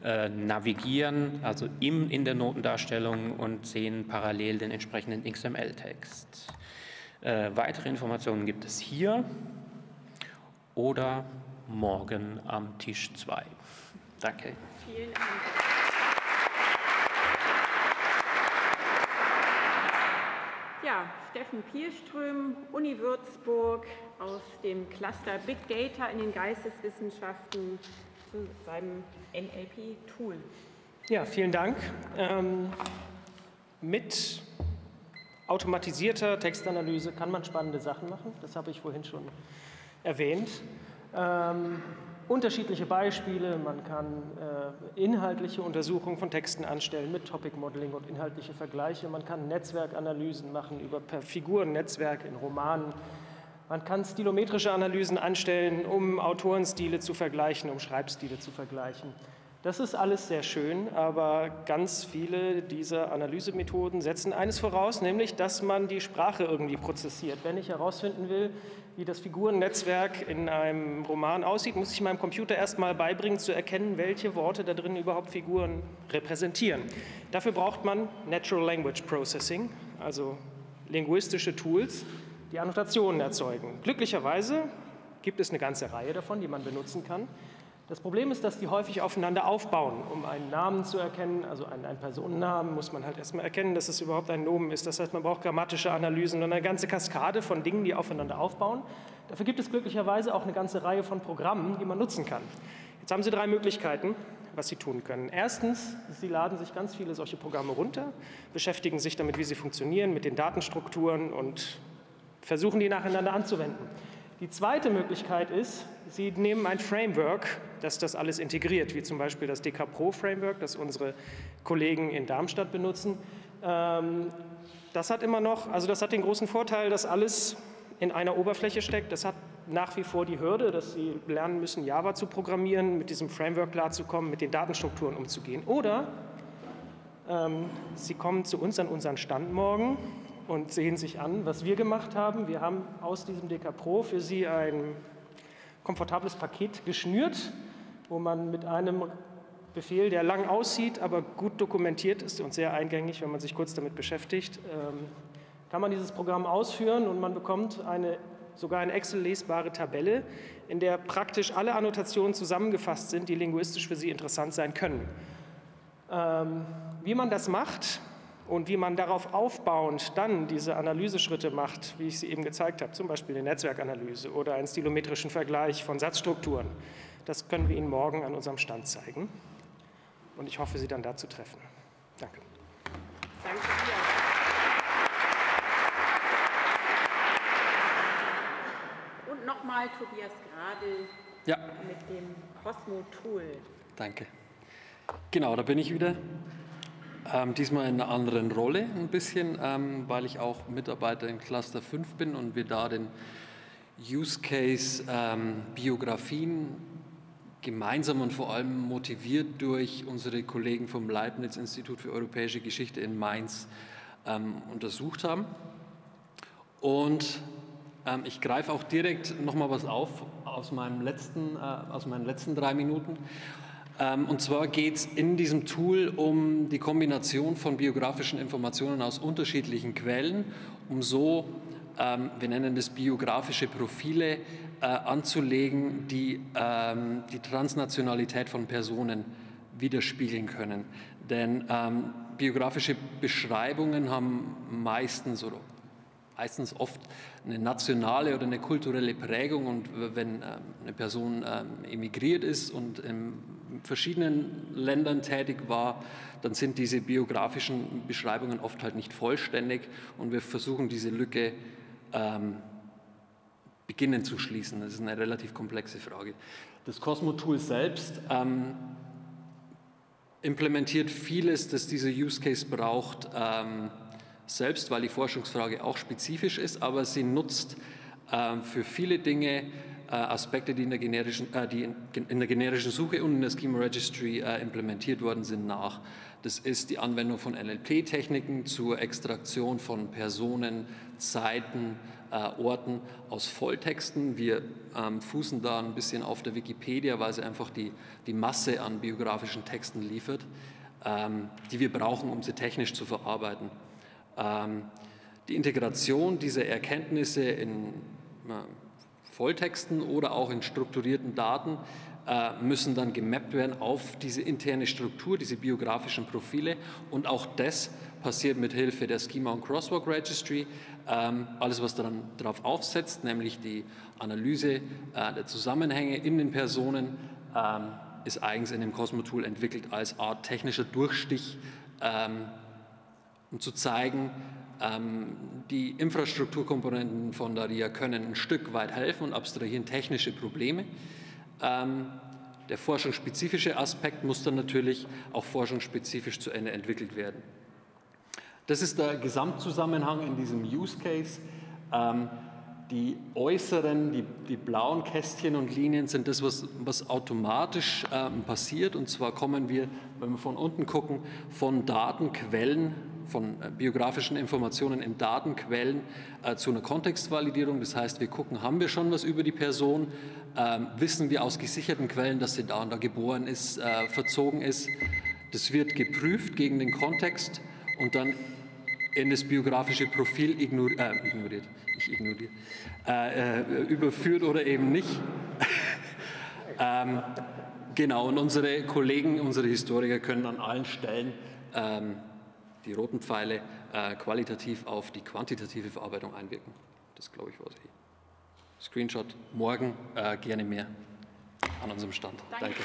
navigieren, also in der Notendarstellung, und sehen parallel den entsprechenden X M L-Text. Weitere Informationen gibt es hier oder morgen am Tisch zwei. Danke. Vielen Dank. Ja, Steffen Pielström, Uni Würzburg, aus dem Cluster Big Data in den Geisteswissenschaften zu seinem N L P-Tool. Ja, vielen Dank. Ähm, mit automatisierter Textanalyse kann man spannende Sachen machen. Das habe ich vorhin schon erwähnt. Ähm, Unterschiedliche Beispiele, man kann äh, inhaltliche Untersuchungen von Texten anstellen mit Topic Modeling und inhaltliche Vergleiche. Man kann Netzwerkanalysen machen über per Figurennetzwerk in Romanen. Man kann stilometrische Analysen anstellen, um Autorenstile zu vergleichen, um Schreibstile zu vergleichen. Das ist alles sehr schön, aber ganz viele dieser Analysemethoden setzen eines voraus, nämlich, dass man die Sprache irgendwie prozessiert. Wenn ich herausfinden will, wie das Figurennetzwerk in einem Roman aussieht, muss ich meinem Computer erst mal beibringen, zu erkennen, welche Worte da drin überhaupt Figuren repräsentieren. Dafür braucht man Natural Language Processing, also linguistische Tools, die Annotationen erzeugen. Glücklicherweise gibt es eine ganze Reihe davon, die man benutzen kann. Das Problem ist, dass die häufig aufeinander aufbauen. Um einen Namen zu erkennen, also einen, einen Personennamen, muss man halt erstmal erkennen, dass es überhaupt ein Nomen ist. Das heißt, man braucht grammatische Analysen und eine ganze Kaskade von Dingen, die aufeinander aufbauen. Dafür gibt es glücklicherweise auch eine ganze Reihe von Programmen, die man nutzen kann. Jetzt haben Sie drei Möglichkeiten, was Sie tun können. Erstens, Sie laden sich ganz viele solche Programme runter, beschäftigen sich damit, wie sie funktionieren, mit den Datenstrukturen und versuchen, die nacheinander anzuwenden. Die zweite Möglichkeit ist, Sie nehmen ein Framework, das das alles integriert, wie zum Beispiel das D K Pro Framework, das unsere Kollegen in Darmstadt benutzen. Das hat immer noch, also das hat den großen Vorteil, dass alles in einer Oberfläche steckt. Das hat nach wie vor die Hürde, dass Sie lernen müssen, Java zu programmieren, mit diesem Framework klarzukommen, mit den Datenstrukturen umzugehen. Oder Ähm, Sie kommen zu uns an unseren Stand morgen und sehen sich an, was wir gemacht haben. Wir haben aus diesem D K Pro für Sie ein komfortables Paket geschnürt, wo man mit einem Befehl, der lang aussieht, aber gut dokumentiert ist und sehr eingängig, wenn man sich kurz damit beschäftigt, ähm, kann man dieses Programm ausführen und man bekommt eine, sogar eine Excel-lesbare Tabelle, in der praktisch alle Annotationen zusammengefasst sind, die linguistisch für Sie interessant sein können. Ähm, wie man das macht und wie man darauf aufbauend dann diese Analyseschritte macht, wie ich sie eben gezeigt habe, zum Beispiel eine Netzwerkanalyse oder einen stilometrischen Vergleich von Satzstrukturen, das können wir Ihnen morgen an unserem Stand zeigen. Und ich hoffe, Sie dann da zu treffen. Danke. Danke dir. Und nochmal Tobias Gradl ja. mit dem Cosmo-Tool. Danke. Genau, da bin ich wieder. Ähm, diesmal in einer anderen Rolle ein bisschen, ähm, weil ich auch Mitarbeiter in Cluster fünf bin und wir da den Use Case ähm, Biografien gemeinsam und vor allem motiviert durch unsere Kollegen vom Leibniz-Institut für Europäische Geschichte in Mainz ähm, untersucht haben. Und ähm, ich greife auch direkt nochmal was auf aus, meinem letzten, äh, aus meinen letzten drei Minuten. Ähm, und zwar geht es in diesem Tool um die Kombination von biografischen Informationen aus unterschiedlichen Quellen, um so, ähm, wir nennen das biografische Profile, äh, anzulegen, die ähm, die Transnationalität von Personen widerspiegeln können. Denn ähm, biografische Beschreibungen haben meistens oder meistens oft eine nationale oder eine kulturelle Prägung und wenn ähm, eine Person ähm, emigriert ist und in verschiedenen Ländern tätig war, dann sind diese biografischen Beschreibungen oft halt nicht vollständig und wir versuchen diese Lücke ähm, beginnen zu schließen. Das ist eine relativ komplexe Frage. Das Cosmo-Tool selbst ähm, implementiert vieles, das dieser Use Case braucht, ähm, selbst, weil die Forschungsfrage auch spezifisch ist, aber sie nutzt äh, für viele Dinge äh, Aspekte, die in, der generischen, äh, die in, in der generischen Suche und in der Schema Registry äh, implementiert worden sind, nach. Das ist die Anwendung von N L P-Techniken zur Extraktion von Personen, Zeiten, äh, Orten aus Volltexten. Wir ähm, fußen da ein bisschen auf der Wikipedia, weil sie einfach die, die Masse an biografischen Texten liefert, ähm, die wir brauchen, um sie technisch zu verarbeiten. Die Integration dieser Erkenntnisse in Volltexten oder auch in strukturierten Daten müssen dann gemappt werden auf diese interne Struktur, diese biografischen Profile. Und auch das passiert mit Hilfe der Schema und Crosswalk Registry. Alles, was dann darauf aufsetzt, nämlich die Analyse der Zusammenhänge in den Personen, ist eigens in dem Cosmo-Tool entwickelt als Art technischer Durchstich, um zu zeigen, ähm, die Infrastrukturkomponenten von Daria können ein Stück weit helfen und abstrahieren technische Probleme. Ähm, der forschungsspezifische Aspekt muss dann natürlich auch forschungsspezifisch zu Ende entwickelt werden. Das ist der Gesamtzusammenhang in diesem Use Case. Ähm, die äußeren, die, die blauen Kästchen und Linien sind das, was, was automatisch ähm, passiert. Und zwar kommen wir, wenn wir von unten gucken, von Datenquellen, von äh, biografischen Informationen in Datenquellen äh, zu einer Kontextvalidierung. Das heißt, wir gucken, haben wir schon was über die Person, ähm, wissen wir aus gesicherten Quellen, dass sie da und da geboren ist, äh, verzogen ist. Das wird geprüft gegen den Kontext und dann in das biografische Profil ignori äh, ignoriert, ich ignoriere, äh, äh, überführt oder eben nicht. ähm, genau, und unsere Kollegen, unsere Historiker können an allen Stellen ähm, die roten Pfeile äh, qualitativ auf die quantitative Verarbeitung einwirken. Das, glaube ich, war es eh. Screenshot morgen, äh, gerne mehr an unserem Stand. Danke. Danke.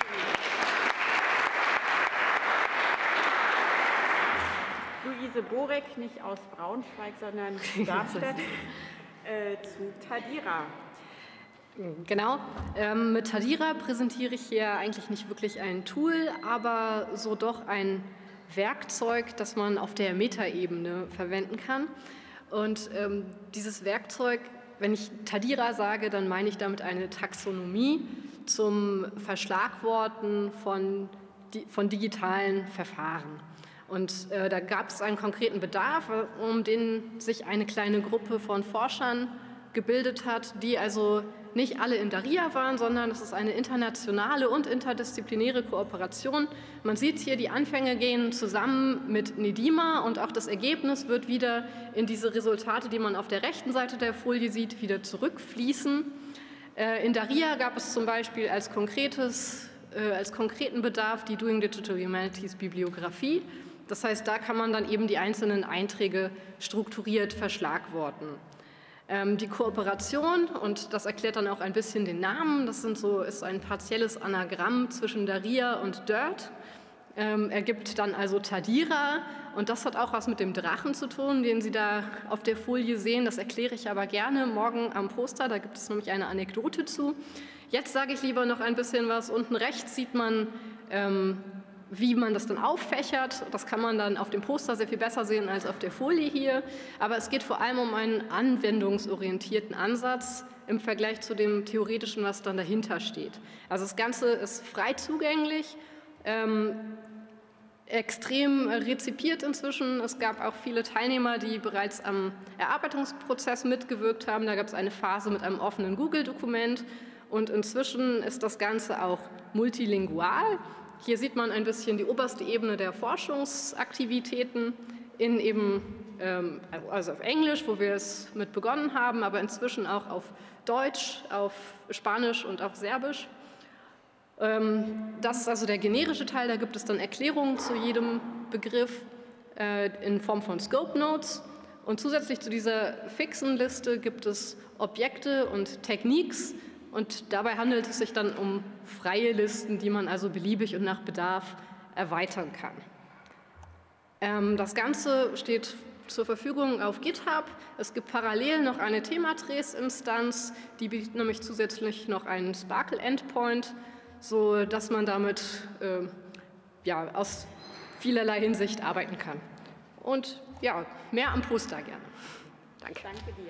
Luise Borek, nicht aus Braunschweig, sondern Darmstadt, äh, zu Tadira. Genau, ähm, mit Tadira präsentiere ich hier eigentlich nicht wirklich ein Tool, aber so doch ein Werkzeug, das man auf der Metaebene verwenden kann. Und ähm, dieses Werkzeug, wenn ich Tadira sage, dann meine ich damit eine Taxonomie zum Verschlagworten von, von digitalen Verfahren. Und äh, da gab es einen konkreten Bedarf, um den sich eine kleine Gruppe von Forschern gebildet hat, die also nicht alle in Daria waren, sondern es ist eine internationale und interdisziplinäre Kooperation. Man sieht hier, die Anfänge gehen zusammen mit NEDIMA und auch das Ergebnis wird wieder in diese Resultate, die man auf der rechten Seite der Folie sieht, wieder zurückfließen. In Daria gab es zum Beispiel als, konkretes, als konkreten Bedarf die Doing Digital Humanities Bibliografie. Das heißt, da kann man dann eben die einzelnen Einträge strukturiert verschlagworten. Die Kooperation, und das erklärt dann auch ein bisschen den Namen, das sind so, ist ein partielles Anagramm zwischen Daria und Dirt, ähm, ergibt dann also Tadira, und das hat auch was mit dem Drachen zu tun, den Sie da auf der Folie sehen. Das erkläre ich aber gerne morgen am Poster, da gibt es nämlich eine Anekdote zu. Jetzt sage ich lieber noch ein bisschen was. Unten rechts sieht man, ähm, wie man das dann auffächert. Das kann man dann auf dem Poster sehr viel besser sehen als auf der Folie hier. Aber es geht vor allem um einen anwendungsorientierten Ansatz im Vergleich zu dem theoretischen, was dann dahinter steht. Also das Ganze ist frei zugänglich, ähm, extrem rezipiert inzwischen. Es gab auch viele Teilnehmer, die bereits am Erarbeitungsprozess mitgewirkt haben. Da gab es eine Phase mit einem offenen Google-Dokument. Und inzwischen ist das Ganze auch multilingual. Hier sieht man ein bisschen die oberste Ebene der Forschungsaktivitäten in eben, ähm, also auf Englisch, wo wir es mit begonnen haben, aber inzwischen auch auf Deutsch, auf Spanisch und auf Serbisch. Ähm, das ist also der generische Teil, da gibt es dann Erklärungen zu jedem Begriff äh, in Form von Scope Notes. Und zusätzlich zu dieser fixen Liste gibt es Objekte und Techniques. Und dabei handelt es sich dann um freie Listen, die man also beliebig und nach Bedarf erweitern kann. Ähm, das Ganze steht zur Verfügung auf GitHub. Es gibt parallel noch eine Thematrace-Instanz, die bietet nämlich zusätzlich noch einen Sparkle-Endpoint, sodass man damit äh, ja, aus vielerlei Hinsicht arbeiten kann. Und ja, mehr am Poster gerne. Danke. Danke dir.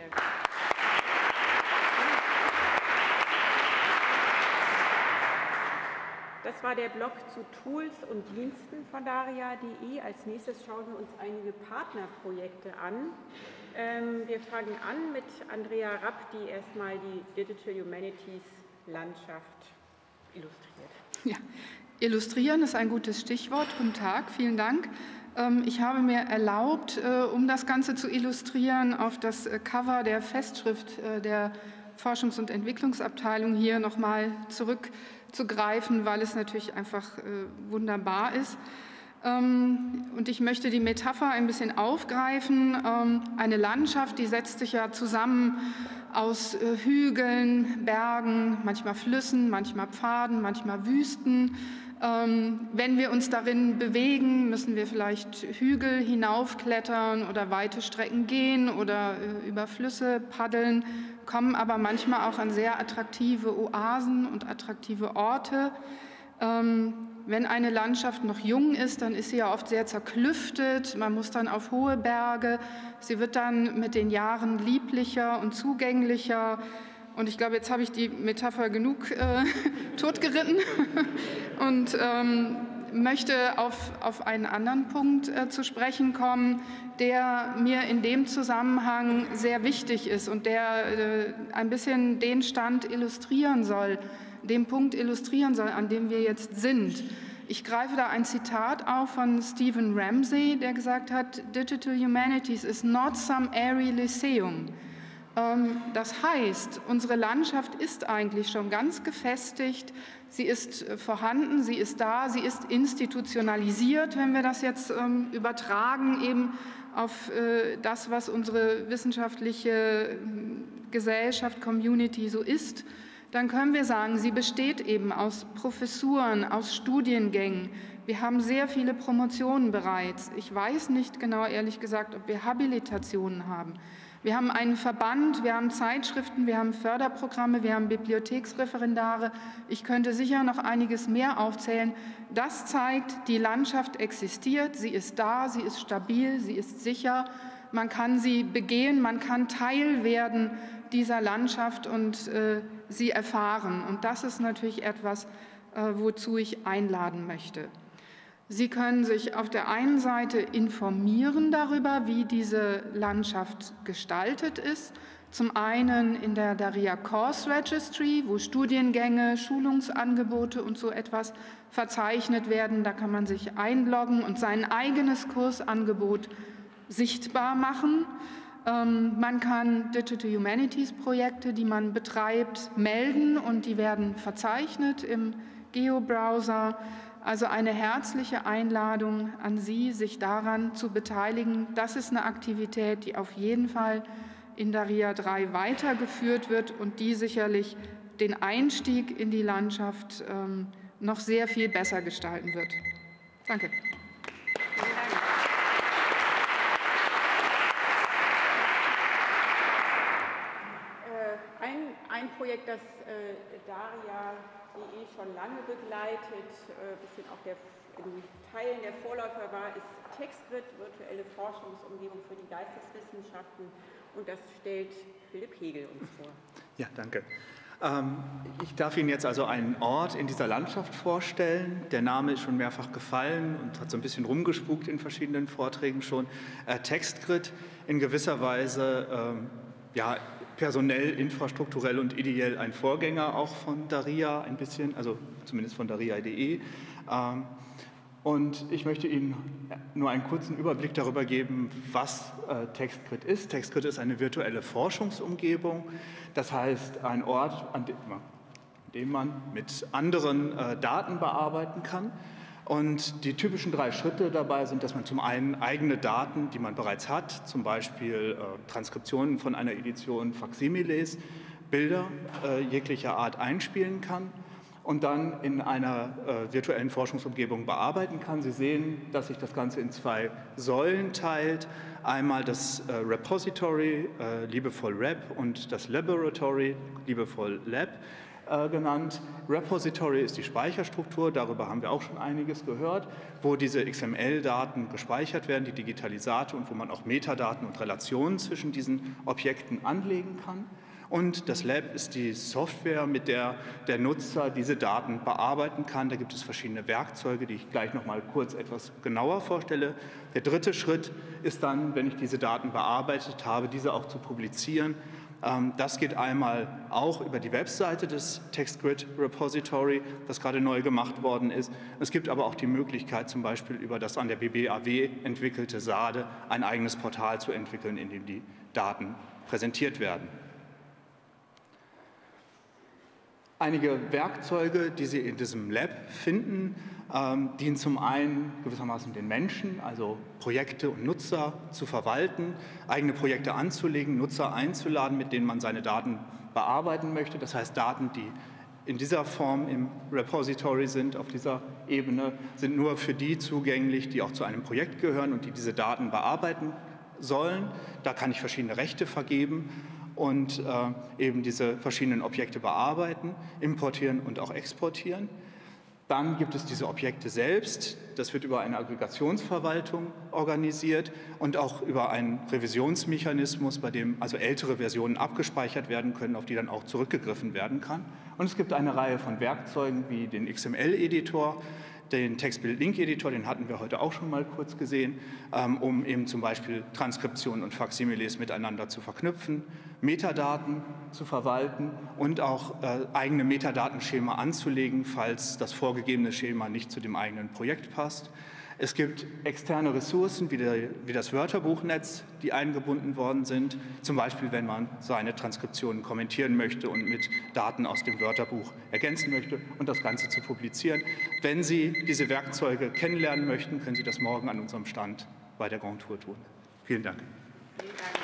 Das war der Blog zu Tools und Diensten von Daria punkt de. Als nächstes schauen wir uns einige Partnerprojekte an. Ähm, wir fangen an mit Andrea Rapp, die erstmal die Digital Humanities Landschaft illustriert. Ja, illustrieren ist ein gutes Stichwort. Guten Tag, vielen Dank. Ähm, ich habe mir erlaubt, äh, um das Ganze zu illustrieren, auf das äh, Cover der Festschrift äh, der Forschungs- und Entwicklungsabteilung hier nochmal zurückzugreifen, weil es natürlich einfach äh, wunderbar ist. Ähm, und ich möchte die Metapher ein bisschen aufgreifen. Ähm, eine Landschaft, die setzt sich ja zusammen aus äh, Hügeln, Bergen, manchmal Flüssen, manchmal Pfaden, manchmal Wüsten. Ähm, wenn wir uns darin bewegen, müssen wir vielleicht Hügel hinaufklettern oder weite Strecken gehen oder äh, über Flüsse paddeln, kommen aber manchmal auch an sehr attraktive Oasen und attraktive Orte. Ähm, wenn eine Landschaft noch jung ist, dann ist sie ja oft sehr zerklüftet, man muss dann auf hohe Berge, sie wird dann mit den Jahren lieblicher und zugänglicher. Und ich glaube, jetzt habe ich die Metapher genug äh, totgeritten und ähm, möchte auf, auf einen anderen Punkt äh, zu sprechen kommen, der mir in dem Zusammenhang sehr wichtig ist und der äh, ein bisschen den Stand illustrieren soll, den Punkt illustrieren soll, an dem wir jetzt sind. Ich greife da ein Zitat auf von Stephen Ramsey, der gesagt hat, Digital Humanities is not some airy lyceum. Das heißt, unsere Landschaft ist eigentlich schon ganz gefestigt, sie ist vorhanden, sie ist da, sie ist institutionalisiert, wenn wir das jetzt ähm, übertragen eben auf äh, das, was unsere wissenschaftliche Gesellschaft, Community so ist, dann können wir sagen, sie besteht eben aus Professuren, aus Studiengängen. Wir haben sehr viele Promotionen bereits. Ich weiß nicht genau, ehrlich gesagt, ob wir Habilitationen haben. Wir haben einen Verband, wir haben Zeitschriften, wir haben Förderprogramme, wir haben Bibliotheksreferendare. Ich könnte sicher noch einiges mehr aufzählen. Das zeigt, die Landschaft existiert, sie ist da, sie ist stabil, sie ist sicher. Man kann sie begehen, man kann Teil werden dieser Landschaft und äh, sie erfahren. Und das ist natürlich etwas, äh, wozu ich einladen möchte. Sie können sich auf der einen Seite informieren darüber, wie diese Landschaft gestaltet ist. Zum einen in der Daria Course Registry, wo Studiengänge, Schulungsangebote und so etwas verzeichnet werden. Da kann man sich einloggen und sein eigenes Kursangebot sichtbar machen. Ähm, man kann Digital Humanities Projekte, die man betreibt, melden und die werden verzeichnet im Geo-Browser. Also eine herzliche Einladung an Sie, sich daran zu beteiligen. Das ist eine Aktivität, die auf jeden Fall in Daria drei weitergeführt wird und die sicherlich den Einstieg in die Landschaft ähm, noch sehr viel besser gestalten wird. Danke. Ein, ein Projekt, das äh, Daria punkt de schon lange begleitet, äh, bisschen auch der, in Teilen der Vorläufer war, ist TextGrid, virtuelle Forschungsumgebung für die Geisteswissenschaften. Und das stellt Philipp Hegel uns vor. Ja, danke. Ähm, ich darf Ihnen jetzt also einen Ort in dieser Landschaft vorstellen. Der Name ist schon mehrfach gefallen und hat so ein bisschen rumgespukt in verschiedenen Vorträgen schon. Äh, TextGrid in gewisser Weise ähm, ja, personell, infrastrukturell und ideell ein Vorgänger auch von Daria ein bisschen, also zumindest von Daria punkt de. Ähm, und ich möchte Ihnen nur einen kurzen Überblick darüber geben, was äh, TextGrid ist. TextGrid ist eine virtuelle Forschungsumgebung, das heißt ein Ort, an dem man, an dem man mit anderen äh, Daten bearbeiten kann. Und die typischen drei Schritte dabei sind, dass man zum einen eigene Daten, die man bereits hat, zum Beispiel äh, Transkriptionen von einer Edition, Faksimiles, Bilder äh, jeglicher Art einspielen kann und dann in einer äh, virtuellen Forschungsumgebung bearbeiten kann. Sie sehen, dass sich das Ganze in zwei Säulen teilt. Einmal das äh, Repository, äh, liebevoll Rep, und das Laboratory, liebevoll Lab. Genannt. Repository ist die Speicherstruktur, darüber haben wir auch schon einiges gehört, wo diese X M L-Daten gespeichert werden, die Digitalisate, und wo man auch Metadaten und Relationen zwischen diesen Objekten anlegen kann. Und das Lab ist die Software, mit der der Nutzer diese Daten bearbeiten kann. Da gibt es verschiedene Werkzeuge, die ich gleich noch mal kurz etwas genauer vorstelle. Der dritte Schritt ist dann, wenn ich diese Daten bearbeitet habe, diese auch zu publizieren. Das geht einmal auch über die Webseite des TextGrid Repository, das gerade neu gemacht worden ist. Es gibt aber auch die Möglichkeit, zum Beispiel über das an der B B A W entwickelte S A D E ein eigenes Portal zu entwickeln, in dem die Daten präsentiert werden. Einige Werkzeuge, die Sie in diesem Lab finden, ähm, dienen zum einen gewissermaßen den Menschen, also Projekte und Nutzer zu verwalten, eigene Projekte anzulegen, Nutzer einzuladen, mit denen man seine Daten bearbeiten möchte. Das heißt, Daten, die in dieser Form im Repository sind, auf dieser Ebene, sind nur für die zugänglich, die auch zu einem Projekt gehören und die diese Daten bearbeiten sollen. Da kann ich verschiedene Rechte vergeben und äh, eben diese verschiedenen Objekte bearbeiten, importieren und auch exportieren. Dann gibt es diese Objekte selbst. Das wird über eine Aggregationsverwaltung organisiert und auch über einen Revisionsmechanismus, bei dem also ältere Versionen abgespeichert werden können, auf die dann auch zurückgegriffen werden kann. Und es gibt eine Reihe von Werkzeugen wie den X M L-Editor, den Text-Bild-Link-Editor, den hatten wir heute auch schon mal kurz gesehen, um eben zum Beispiel Transkriptionen und Faksimiles miteinander zu verknüpfen, Metadaten zu verwalten und auch äh, eigene Metadatenschema anzulegen, falls das vorgegebene Schema nicht zu dem eigenen Projekt passt. Es gibt externe Ressourcen wie, der, wie das Wörterbuchnetz, die eingebunden worden sind, zum Beispiel wenn man seine Transkriptionen kommentieren möchte und mit Daten aus dem Wörterbuch ergänzen möchte und das Ganze zu publizieren. Wenn Sie diese Werkzeuge kennenlernen möchten, können Sie das morgen an unserem Stand bei der Grand Tour tun. Vielen Dank. Vielen Dank.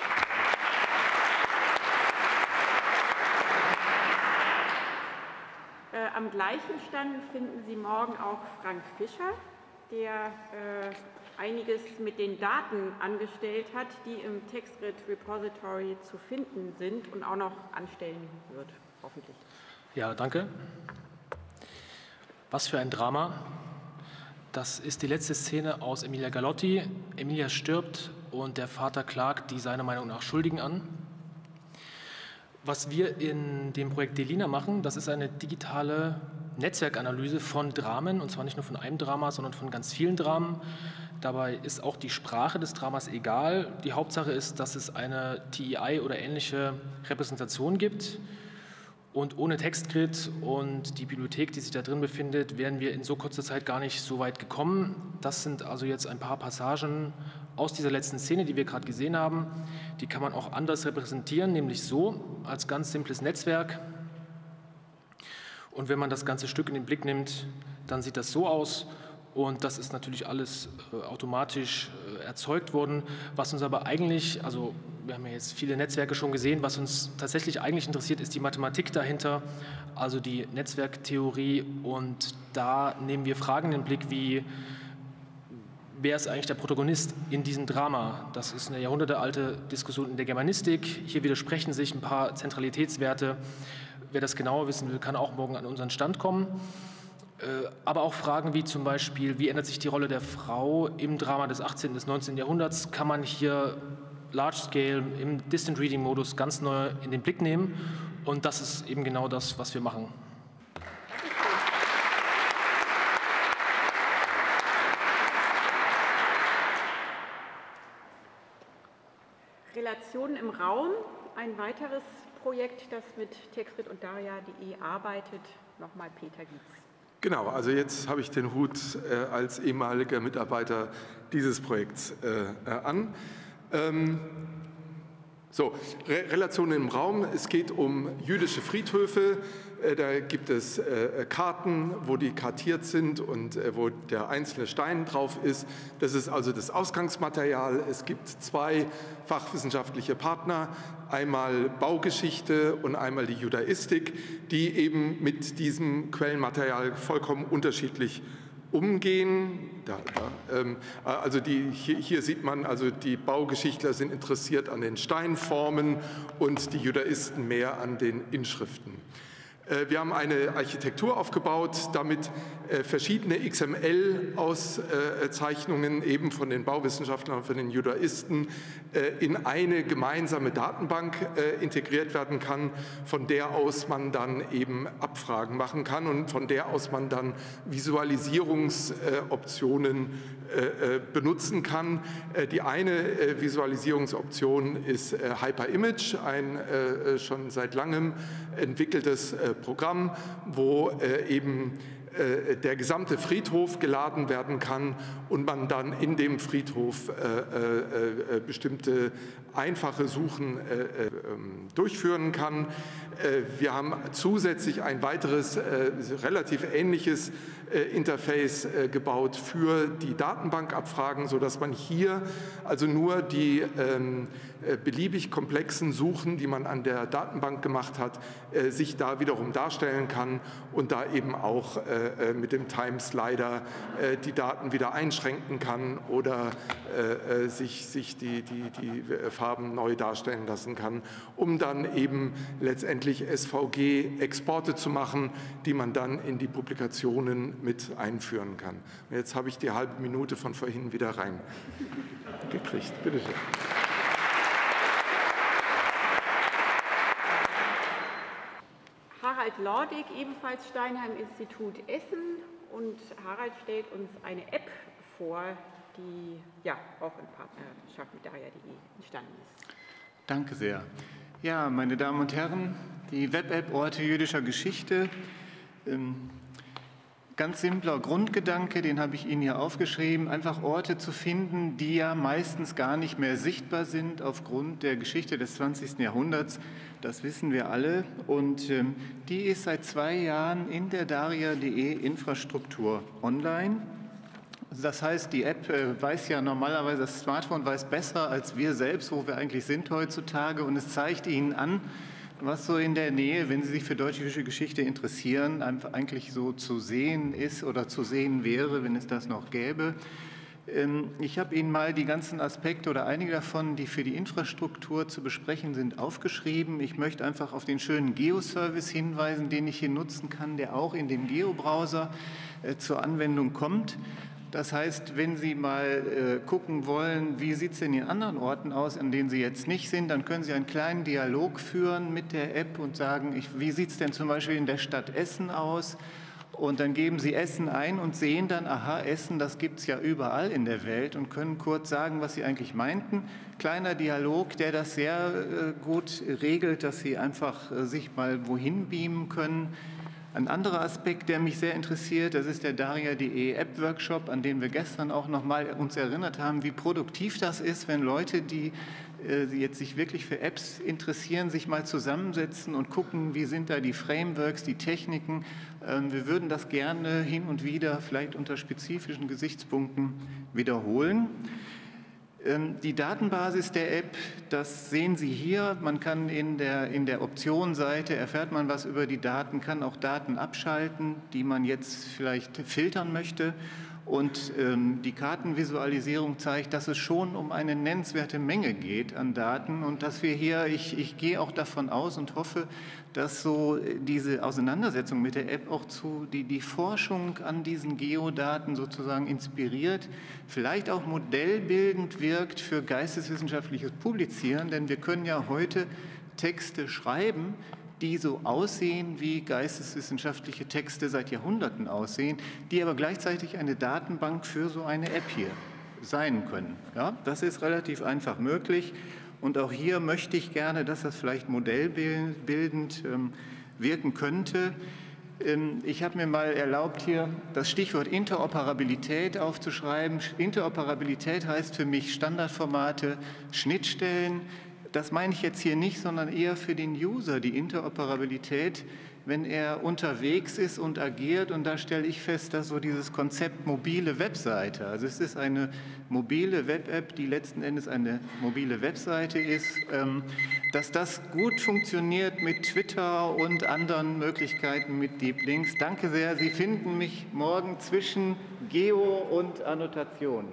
Äh, am gleichen Stand finden Sie morgen auch Frank Fischer, der äh, einiges mit den Daten angestellt hat, die im TextGrid Repository zu finden sind und auch noch anstellen wird, hoffentlich. Ja, danke. Was für ein Drama. Das ist die letzte Szene aus Emilia Galotti. Emilia stirbt und der Vater klagt die seiner Meinung nach Schuldigen an. Was wir in dem Projekt DELINA machen, das ist eine digitale Netzwerkanalyse von Dramen, und zwar nicht nur von einem Drama, sondern von ganz vielen Dramen. Dabei ist auch die Sprache des Dramas egal. Die Hauptsache ist, dass es eine T E I oder ähnliche Repräsentation gibt. Und ohne Textgrid und die Bibliothek, die sich da drin befindet, wären wir in so kurzer Zeit gar nicht so weit gekommen. Das sind also jetzt ein paar Passagen aus dieser letzten Szene, die wir gerade gesehen haben. Die kann man auch anders repräsentieren, nämlich so, als ganz simples Netzwerk. Und wenn man das ganze Stück in den Blick nimmt, dann sieht das so aus. Und das ist natürlich alles äh, automatisch äh, erzeugt worden, was uns aber eigentlich, also wir haben ja jetzt viele Netzwerke schon gesehen, was uns tatsächlich eigentlich interessiert, ist die Mathematik dahinter, also die Netzwerktheorie. Und da nehmen wir Fragen in den Blick wie, wer ist eigentlich der Protagonist in diesem Drama? Das ist eine jahrhundertealte Diskussion in der Germanistik. Hier widersprechen sich ein paar Zentralitätswerte. Wer das genauer wissen will, kann auch morgen an unseren Stand kommen. Aber auch Fragen wie zum Beispiel, wie ändert sich die Rolle der Frau im Drama des achtzehnten bis neunzehnten Jahrhunderts, kann man hier Large Scale im Distant Reading Modus ganz neu in den Blick nehmen. Und das ist eben genau das, was wir machen. Relationen im Raum, ein weiteres Projekt, das mit TextGrid und Daria punkt de arbeitet. Nochmal Peter Gietz. Genau, also jetzt habe ich den Hut äh, als ehemaliger Mitarbeiter dieses Projekts äh, an. Ähm, so, Re Relationen im Raum. Es geht um jüdische Friedhöfe. Äh, da gibt es äh, Karten, wo die kartiert sind und äh, wo der einzelne Stein drauf ist. Das ist also das Ausgangsmaterial. Es gibt zwei fachwissenschaftliche Partner, einmal Baugeschichte und einmal die Judaistik, die eben mit diesem Quellenmaterial vollkommen unterschiedlich umgehen. Da, da, ähm, also die, hier, hier sieht man, also die Baugeschichtler sind interessiert an den Steinformen und die Judaisten mehr an den Inschriften. Wir haben eine Architektur aufgebaut, damit verschiedene X M L-Auszeichnungen eben von den Bauwissenschaftlern und von den Judaisten in eine gemeinsame Datenbank integriert werden kann, von der aus man dann eben Abfragen machen kann und von der aus man dann Visualisierungsoptionen benutzen kann. Die eine Visualisierungsoption ist Hyperimage, ein schon seit langem entwickeltes Programm, wo eben der gesamte Friedhof geladen werden kann und man dann in dem Friedhof äh, äh, bestimmte einfache Suchen äh, äh, durchführen kann. Äh, wir haben zusätzlich ein weiteres äh, relativ ähnliches äh, Interface äh, gebaut für die Datenbankabfragen, sodass man hier also nur die ähm, äh, beliebig komplexen Suchen, die man an der Datenbank gemacht hat, äh, sich da wiederum darstellen kann und da eben auch äh, mit dem Time-Slider äh, die Daten wieder einschränken kann oder äh, sich, sich die, die, die Farben neu darstellen lassen kann, um dann eben letztendlich S V G-Exporte zu machen, die man dann in die Publikationen mit einführen kann. Und jetzt habe ich die halbe Minute von vorhin wieder reingekriegt. Bitte schön. Harald Lordig, ebenfalls Steinheim-Institut Essen. Und Harald stellt uns eine App vor, die ja auch in Partnerschaft mit Daria punkt de entstanden ist. Danke sehr. Ja, meine Damen und Herren, die Web-App Orte jüdischer Geschichte. Ähm, ganz simpler Grundgedanke, den habe ich Ihnen hier aufgeschrieben, einfach Orte zu finden, die ja meistens gar nicht mehr sichtbar sind aufgrund der Geschichte des zwanzigsten Jahrhunderts. Das wissen wir alle. Und ähm, die ist seit zwei Jahren in der Daria punkt de Infrastruktur online. Das heißt, die App äh, weiß ja normalerweise, das Smartphone weiß besser als wir selbst, wo wir eigentlich sind heutzutage. Und es zeigt Ihnen an, was so in der Nähe, wenn Sie sich für deutsche Geschichte interessieren, einfach eigentlich so zu sehen ist oder zu sehen wäre, wenn es das noch gäbe. Ich habe Ihnen mal die ganzen Aspekte oder einige davon, die für die Infrastruktur zu besprechen sind, aufgeschrieben. Ich möchte einfach auf den schönen Geo-Service hinweisen, den ich hier nutzen kann, der auch in dem Geo-Browser äh, zur Anwendung kommt. Das heißt, wenn Sie mal äh, gucken wollen, wie sieht es denn in anderen Orten aus, an denen Sie jetzt nicht sind, dann können Sie einen kleinen Dialog führen mit der App und sagen, ich, wie sieht es denn zum Beispiel in der Stadt Essen aus? Und dann geben Sie Essen ein und sehen dann, aha, Essen, das gibt es ja überall in der Welt und können kurz sagen, was Sie eigentlich meinten. Kleiner Dialog, der das sehr äh, gut regelt, dass Sie einfach äh, sich mal wohin beamen können. Ein anderer Aspekt, der mich sehr interessiert, das ist der Daria punkt de App-Workshop, an den wir gestern auch noch mal uns erinnert haben, wie produktiv das ist, wenn Leute, die äh, jetzt sich wirklich für Apps interessieren, sich mal zusammensetzen und gucken, wie sind da die Frameworks, die Techniken. Ähm, wir würden das gerne hin und wieder, vielleicht unter spezifischen Gesichtspunkten, wiederholen. Die Datenbasis der App, das sehen Sie hier. Man kann in der, in der Optionenseite, erfährt man was über die Daten, kann auch Daten abschalten, die man jetzt vielleicht filtern möchte. Und ähm, die Kartenvisualisierung zeigt, dass es schon um eine nennenswerte Menge geht an Daten und dass wir hier, ich, ich gehe auch davon aus und hoffe, dass so diese Auseinandersetzung mit der App auch zu die, die Forschung an diesen Geodaten sozusagen inspiriert, vielleicht auch modellbildend wirkt für geisteswissenschaftliches Publizieren, denn wir können ja heute Texte schreiben, die so aussehen, wie geisteswissenschaftliche Texte seit Jahrhunderten aussehen, die aber gleichzeitig eine Datenbank für so eine App hier sein können. Ja, das ist relativ einfach möglich. Und auch hier möchte ich gerne, dass das vielleicht modellbildend ähm, wirken könnte. Ähm, ich habe mir mal erlaubt, hier das Stichwort Interoperabilität aufzuschreiben. Interoperabilität heißt für mich Standardformate, Schnittstellen. Das meine ich jetzt hier nicht, sondern eher für den User, die Interoperabilität, wenn er unterwegs ist und agiert. Und da stelle ich fest, dass so dieses Konzept mobile Webseite, also es ist eine mobile Web-App, die letzten Endes eine mobile Webseite ist, dass das gut funktioniert mit Twitter und anderen Möglichkeiten mit Deep Links. Danke sehr. Sie finden mich morgen zwischen Geo und Annotation.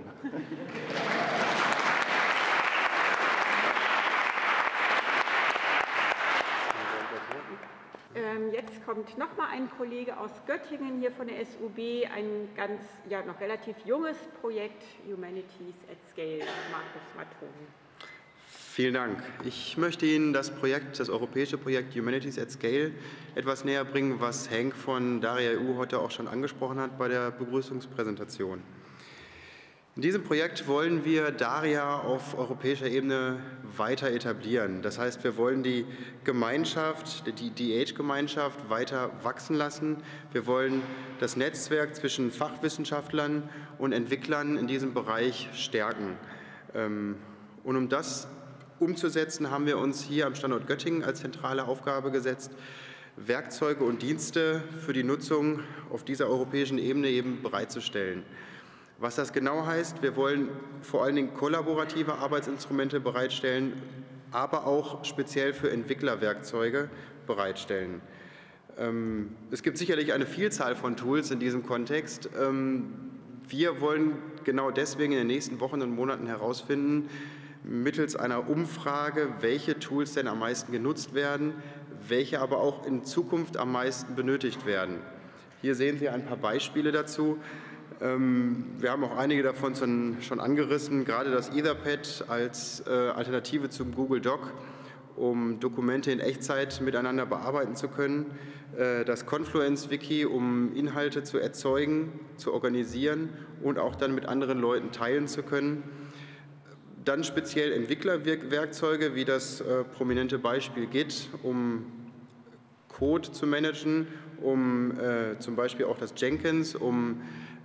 Jetzt kommt noch mal ein Kollege aus Göttingen hier von der S U B, ein ganz, ja, noch relativ junges Projekt, Humanities at Scale, Markus Matoni. Vielen Dank. Ich möchte Ihnen das Projekt, das europäische Projekt Humanities at Scale etwas näher bringen, was Henk von Daria punkt E U heute auch schon angesprochen hat bei der Begrüßungspräsentation. In diesem Projekt wollen wir Daria auf europäischer Ebene weiter etablieren. Das heißt, wir wollen die Gemeinschaft, die D H-Gemeinschaft weiter wachsen lassen. Wir wollen das Netzwerk zwischen Fachwissenschaftlern und Entwicklern in diesem Bereich stärken. Und um das umzusetzen, haben wir uns hier am Standort Göttingen als zentrale Aufgabe gesetzt, Werkzeuge und Dienste für die Nutzung auf dieser europäischen Ebene eben bereitzustellen. Was das genau heißt, wir wollen vor allen Dingen kollaborative Arbeitsinstrumente bereitstellen, aber auch speziell für Entwicklerwerkzeuge bereitstellen. Es gibt sicherlich eine Vielzahl von Tools in diesem Kontext. Wir wollen genau deswegen in den nächsten Wochen und Monaten herausfinden, mittels einer Umfrage, welche Tools denn am meisten genutzt werden, welche aber auch in Zukunft am meisten benötigt werden. Hier sehen Sie ein paar Beispiele dazu. Wir haben auch einige davon schon angerissen, gerade das Etherpad als Alternative zum Google Doc, um Dokumente in Echtzeit miteinander bearbeiten zu können, das Confluence-Wiki, um Inhalte zu erzeugen, zu organisieren und auch dann mit anderen Leuten teilen zu können. Dann speziell Entwicklerwerkzeuge wie das prominente Beispiel Git, um Code zu managen, um zum Beispiel auch das Jenkins, um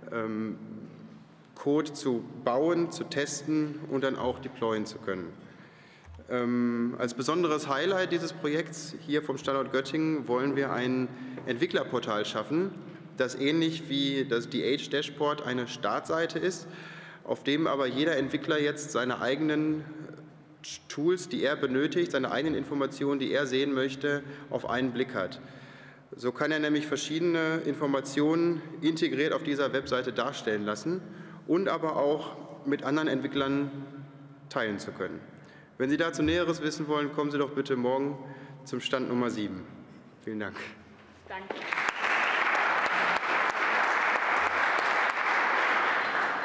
Code zu bauen, zu testen und dann auch deployen zu können. Ähm, als besonderes Highlight dieses Projekts hier vom Standort Göttingen wollen wir ein Entwicklerportal schaffen, das ähnlich wie das D H Dashboard eine Startseite ist, auf dem aber jeder Entwickler jetzt seine eigenen Tools, die er benötigt, seine eigenen Informationen, die er sehen möchte, auf einen Blick hat. So kann er nämlich verschiedene Informationen integriert auf dieser Webseite darstellen lassen und aber auch mit anderen Entwicklern teilen zu können. Wenn Sie dazu Näheres wissen wollen, kommen Sie doch bitte morgen zum Stand Nummer sieben. Vielen Dank. Danke.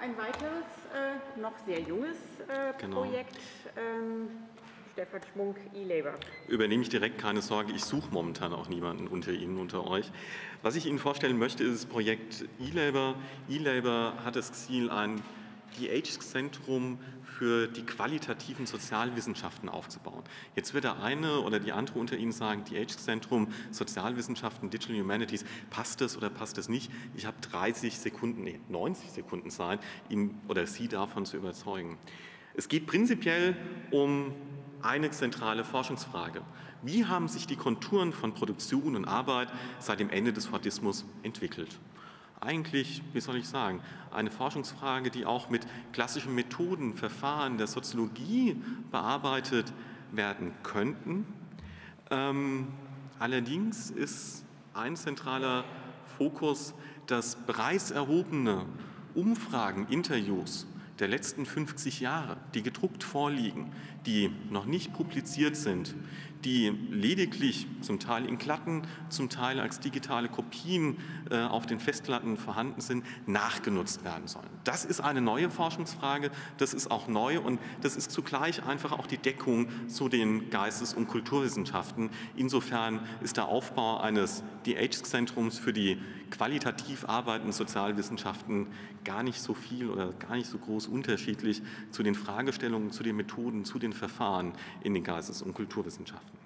ein weiteres, äh, noch sehr junges äh, Genau. Projekt. Ähm, Stefan Schmunk, E-Labour. Übernehme ich direkt, keine Sorge, ich suche momentan auch niemanden unter Ihnen, unter euch. Was ich Ihnen vorstellen möchte, ist das Projekt E-Labour. E-Labour hat das Ziel, ein D H-Zentrum für die qualitativen Sozialwissenschaften aufzubauen. Jetzt wird der eine oder die andere unter Ihnen sagen, D H-Zentrum, Sozialwissenschaften, Digital Humanities, passt das oder passt das nicht? Ich habe dreißig Sekunden, nee, neunzig Sekunden Zeit, ihn oder Sie davon zu überzeugen. Es geht prinzipiell um eine zentrale Forschungsfrage. Wie haben sich die Konturen von Produktion und Arbeit seit dem Ende des Fordismus entwickelt? Eigentlich, wie soll ich sagen, eine Forschungsfrage, die auch mit klassischen Methoden, Verfahren der Soziologie bearbeitet werden könnten. Ähm, allerdings ist ein zentraler Fokus, dass bereits erhobene Umfragen, Interviews der letzten fünfzig Jahre, die gedruckt vorliegen, die noch nicht publiziert sind, die lediglich zum Teil in Klatten, zum Teil als digitale Kopien äh, auf den Festplatten vorhanden sind, nachgenutzt werden sollen. Das ist eine neue Forschungsfrage, das ist auch neu und das ist zugleich einfach auch die Deckung zu den Geistes- und Kulturwissenschaften. Insofern ist der Aufbau eines D H-Zentrums für die qualitativ arbeitenden Sozialwissenschaften gar nicht so viel oder gar nicht so groß unterschiedlich zu den Fragestellungen, zu den Methoden, zu den Verfahren in den Geistes- und Kulturwissenschaften.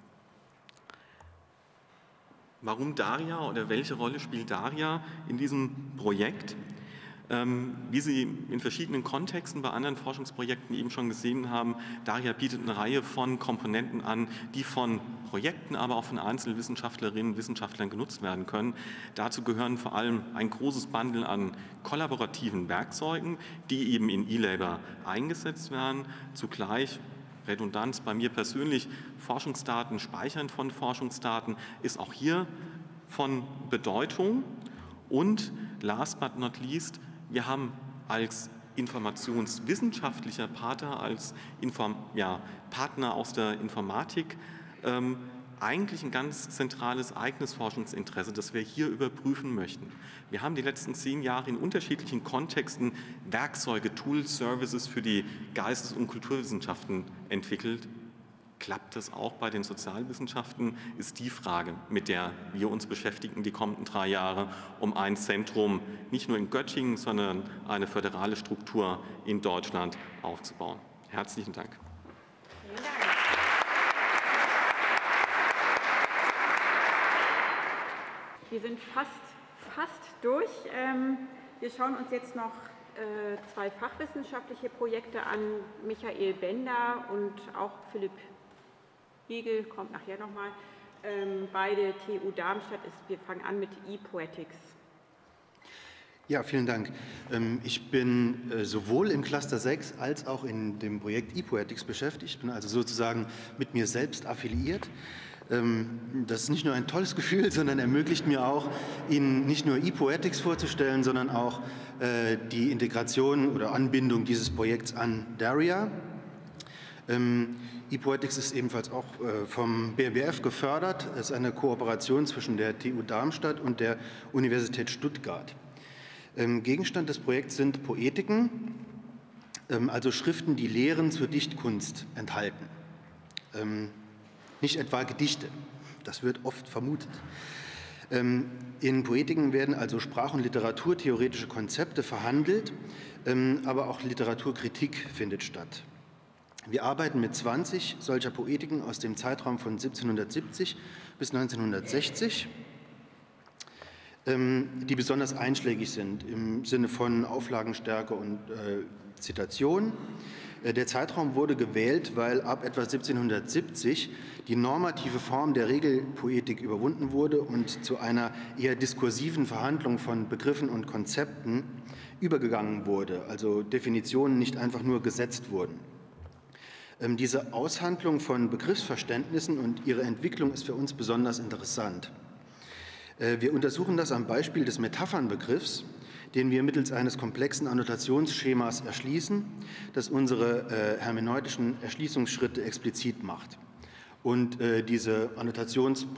Warum Daria oder welche Rolle spielt Daria in diesem Projekt? Ähm, wie Sie in verschiedenen Kontexten bei anderen Forschungsprojekten eben schon gesehen haben, Daria bietet eine Reihe von Komponenten an, die von Projekten, aber auch von Einzelwissenschaftlerinnen und Wissenschaftlern genutzt werden können. Dazu gehören vor allem ein großes Bundle an kollaborativen Werkzeugen, die eben in E-Labour eingesetzt werden. Zugleich Redundanz bei mir persönlich, Forschungsdaten, Speichern von Forschungsdaten ist auch hier von Bedeutung. Und last but not least, wir haben als informationswissenschaftlicher Partner, als Inform ja, Partner aus der Informatik ähm, eigentlich ein ganz zentrales eigenes Forschungsinteresse, das wir hier überprüfen möchten. Wir haben die letzten zehn Jahre in unterschiedlichen Kontexten Werkzeuge, Tools, Services für die Geistes- und Kulturwissenschaften entwickelt. Klappt das auch bei den Sozialwissenschaften, ist die Frage, mit der wir uns beschäftigen die kommenden drei Jahre, um ein Zentrum nicht nur in Göttingen, sondern eine föderale Struktur in Deutschland aufzubauen. Herzlichen Dank. Vielen Dank. Wir sind fast, fast durch. Ähm, wir schauen uns jetzt noch äh, zwei fachwissenschaftliche Projekte an. Michael Bender und auch Philipp Hegel kommt nachher nochmal. Ähm, beide T U Darmstadt. Ist, wir fangen an mit ePoetics. Ja, vielen Dank. Ich bin sowohl im Cluster sechs als auch in dem Projekt ePoetics beschäftigt. Ich bin also sozusagen mit mir selbst affiliiert. Das ist nicht nur ein tolles Gefühl, sondern ermöglicht mir auch, Ihnen nicht nur ePoetics vorzustellen, sondern auch die Integration oder Anbindung dieses Projekts an Daria. ePoetics ist ebenfalls auch vom B M B F gefördert. Es ist eine Kooperation zwischen der T U Darmstadt und der Universität Stuttgart. Gegenstand des Projekts sind Poetiken, also Schriften, die Lehren zur Dichtkunst enthalten. Nicht etwa Gedichte, das wird oft vermutet. In Poetiken werden also Sprach- und Literaturtheoretische Konzepte verhandelt, aber auch Literaturkritik findet statt. Wir arbeiten mit zwanzig solcher Poetiken aus dem Zeitraum von siebzehnhundertsiebzig bis neunzehnhundertsechzig, die besonders einschlägig sind im Sinne von Auflagenstärke und äh, Zitation. Der Zeitraum wurde gewählt, weil ab etwa siebzehnhundertsiebzig die normative Form der Regelpoetik überwunden wurde und zu einer eher diskursiven Verhandlung von Begriffen und Konzepten übergegangen wurde, also Definitionen nicht einfach nur gesetzt wurden. Ähm, diese Aushandlung von Begriffsverständnissen und ihre Entwicklung ist für uns besonders interessant. Wir untersuchen das am Beispiel des Metaphernbegriffs, den wir mittels eines komplexen Annotationsschemas erschließen, das unsere äh, hermeneutischen Erschließungsschritte explizit macht. Und äh, diese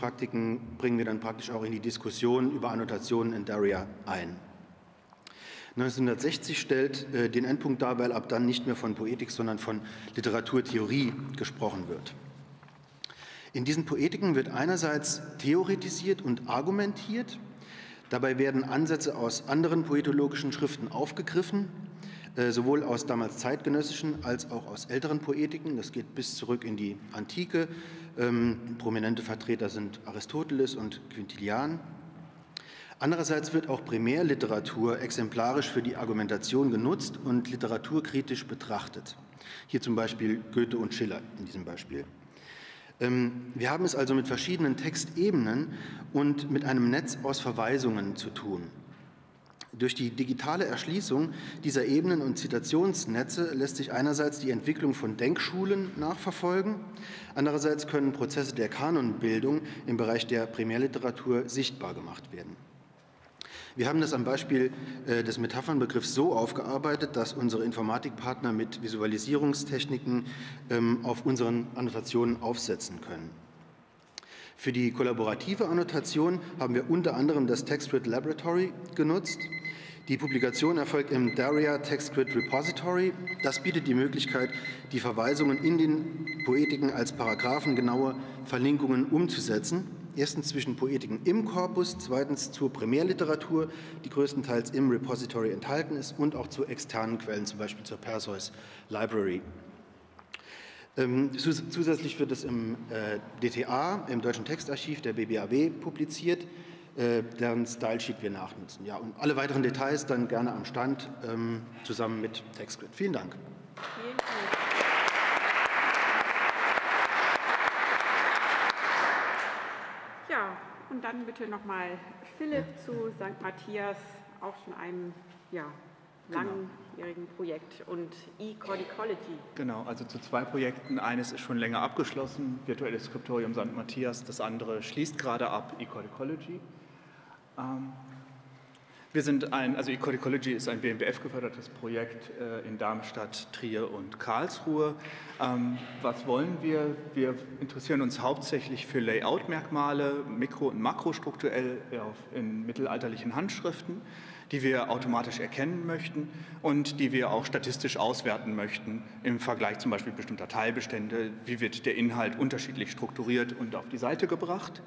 Annotationspraktiken bringen wir dann praktisch auch in die Diskussion über Annotationen in Daria ein. neunzehnhundertsechzig stellt äh, den Endpunkt dar, weil ab dann nicht mehr von Poetik, sondern von Literaturtheorie gesprochen wird. In diesen Poetiken wird einerseits theoretisiert und argumentiert. Dabei werden Ansätze aus anderen poetologischen Schriften aufgegriffen, äh, sowohl aus damals zeitgenössischen als auch aus älteren Poetiken. Das geht bis zurück in die Antike. Ähm, prominente Vertreter sind Aristoteles und Quintilian. Andererseits wird auch Primärliteratur exemplarisch für die Argumentation genutzt und literaturkritisch betrachtet. Hier zum Beispiel Goethe und Schiller in diesem Beispiel. Wir haben es also mit verschiedenen Textebenen und mit einem Netz aus Verweisungen zu tun. Durch die digitale Erschließung dieser Ebenen und Zitationsnetze lässt sich einerseits die Entwicklung von Denkschulen nachverfolgen, andererseits können Prozesse der Kanonbildung im Bereich der Primärliteratur sichtbar gemacht werden. Wir haben das am Beispiel des Metaphernbegriffs so aufgearbeitet, dass unsere Informatikpartner mit Visualisierungstechniken auf unseren Annotationen aufsetzen können. Für die kollaborative Annotation haben wir unter anderem das TextGrid Laboratory genutzt. Die Publikation erfolgt im Daria TextGrid Repository. Das bietet die Möglichkeit, die Verweisungen in den Poetiken als paragraphengenaue Verlinkungen umzusetzen. Erstens zwischen Poetiken im Korpus, zweitens zur Primärliteratur, die größtenteils im Repository enthalten ist, und auch zu externen Quellen, zum Beispiel zur Perseus Library. Ähm, zusätzlich wird es im äh, D T A, im Deutschen Textarchiv der B B A W, publiziert, äh, deren Stylesheet wir nachnutzen. Ja, und alle weiteren Details dann gerne am Stand ähm, zusammen mit TextGrid. Vielen Dank. Vielen Dank. Ja, und dann bitte nochmal Philipp zu Sankt Matthias, auch schon einem ja, langjährigen Projekt, und eCodicology. Genau, also zu zwei Projekten. Eines ist schon länger abgeschlossen, Virtuelles Skriptorium Sankt Matthias. Das andere schließt gerade ab, eCodicology. Ähm, wir sind ein, also eCodicology ist ein B M B F-gefördertes Projekt äh, in Darmstadt, Trier und Karlsruhe. Ähm, was wollen wir? Wir interessieren uns hauptsächlich für Layout-Merkmale, mikro- und makrostrukturell auf, in mittelalterlichen Handschriften, die wir automatisch erkennen möchten und die wir auch statistisch auswerten möchten im Vergleich zum Beispiel bestimmter Teilbestände. Wie wird der Inhalt unterschiedlich strukturiert und auf die Seite gebracht?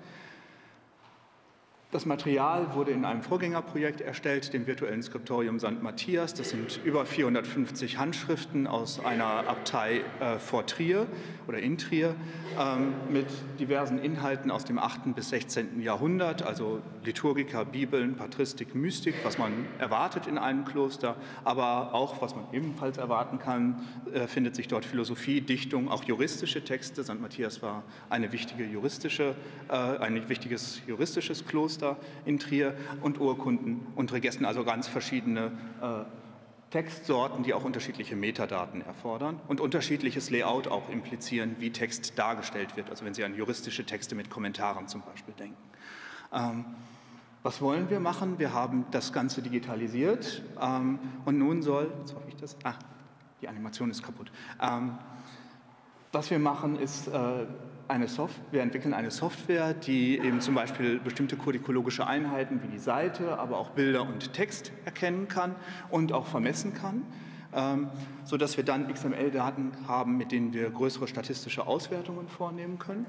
Das Material wurde in einem Vorgängerprojekt erstellt, dem Virtuellen Skriptorium Sankt Matthias. Das sind über vierhundertfünfzig Handschriften aus einer Abtei äh, vor Trier oder in Trier ähm, mit diversen Inhalten aus dem achten bis sechzehnten Jahrhundert, also Liturgika, Bibeln, Patristik, Mystik, was man erwartet in einem Kloster, aber auch, was man ebenfalls erwarten kann, äh, findet sich dort Philosophie, Dichtung, auch juristische Texte. Sankt Matthias war eine wichtige juristische, äh, ein wichtiges juristisches Kloster in Trier, und Urkunden und Regesten, also ganz verschiedene äh, Textsorten, die auch unterschiedliche Metadaten erfordern und unterschiedliches Layout auch implizieren, wie Text dargestellt wird, also wenn Sie an juristische Texte mit Kommentaren zum Beispiel denken. Ähm, was wollen wir machen? Wir haben das Ganze digitalisiert ähm, und nun soll, jetzt hoffe ich das, ah, die Animation ist kaputt. Ähm, was wir machen ist, äh, Eine Software, wir entwickeln eine Software, die eben zum Beispiel bestimmte kodikologische Einheiten wie die Seite, aber auch Bilder und Text erkennen kann und auch vermessen kann, ähm, sodass wir dann X M L-Daten haben, mit denen wir größere statistische Auswertungen vornehmen können.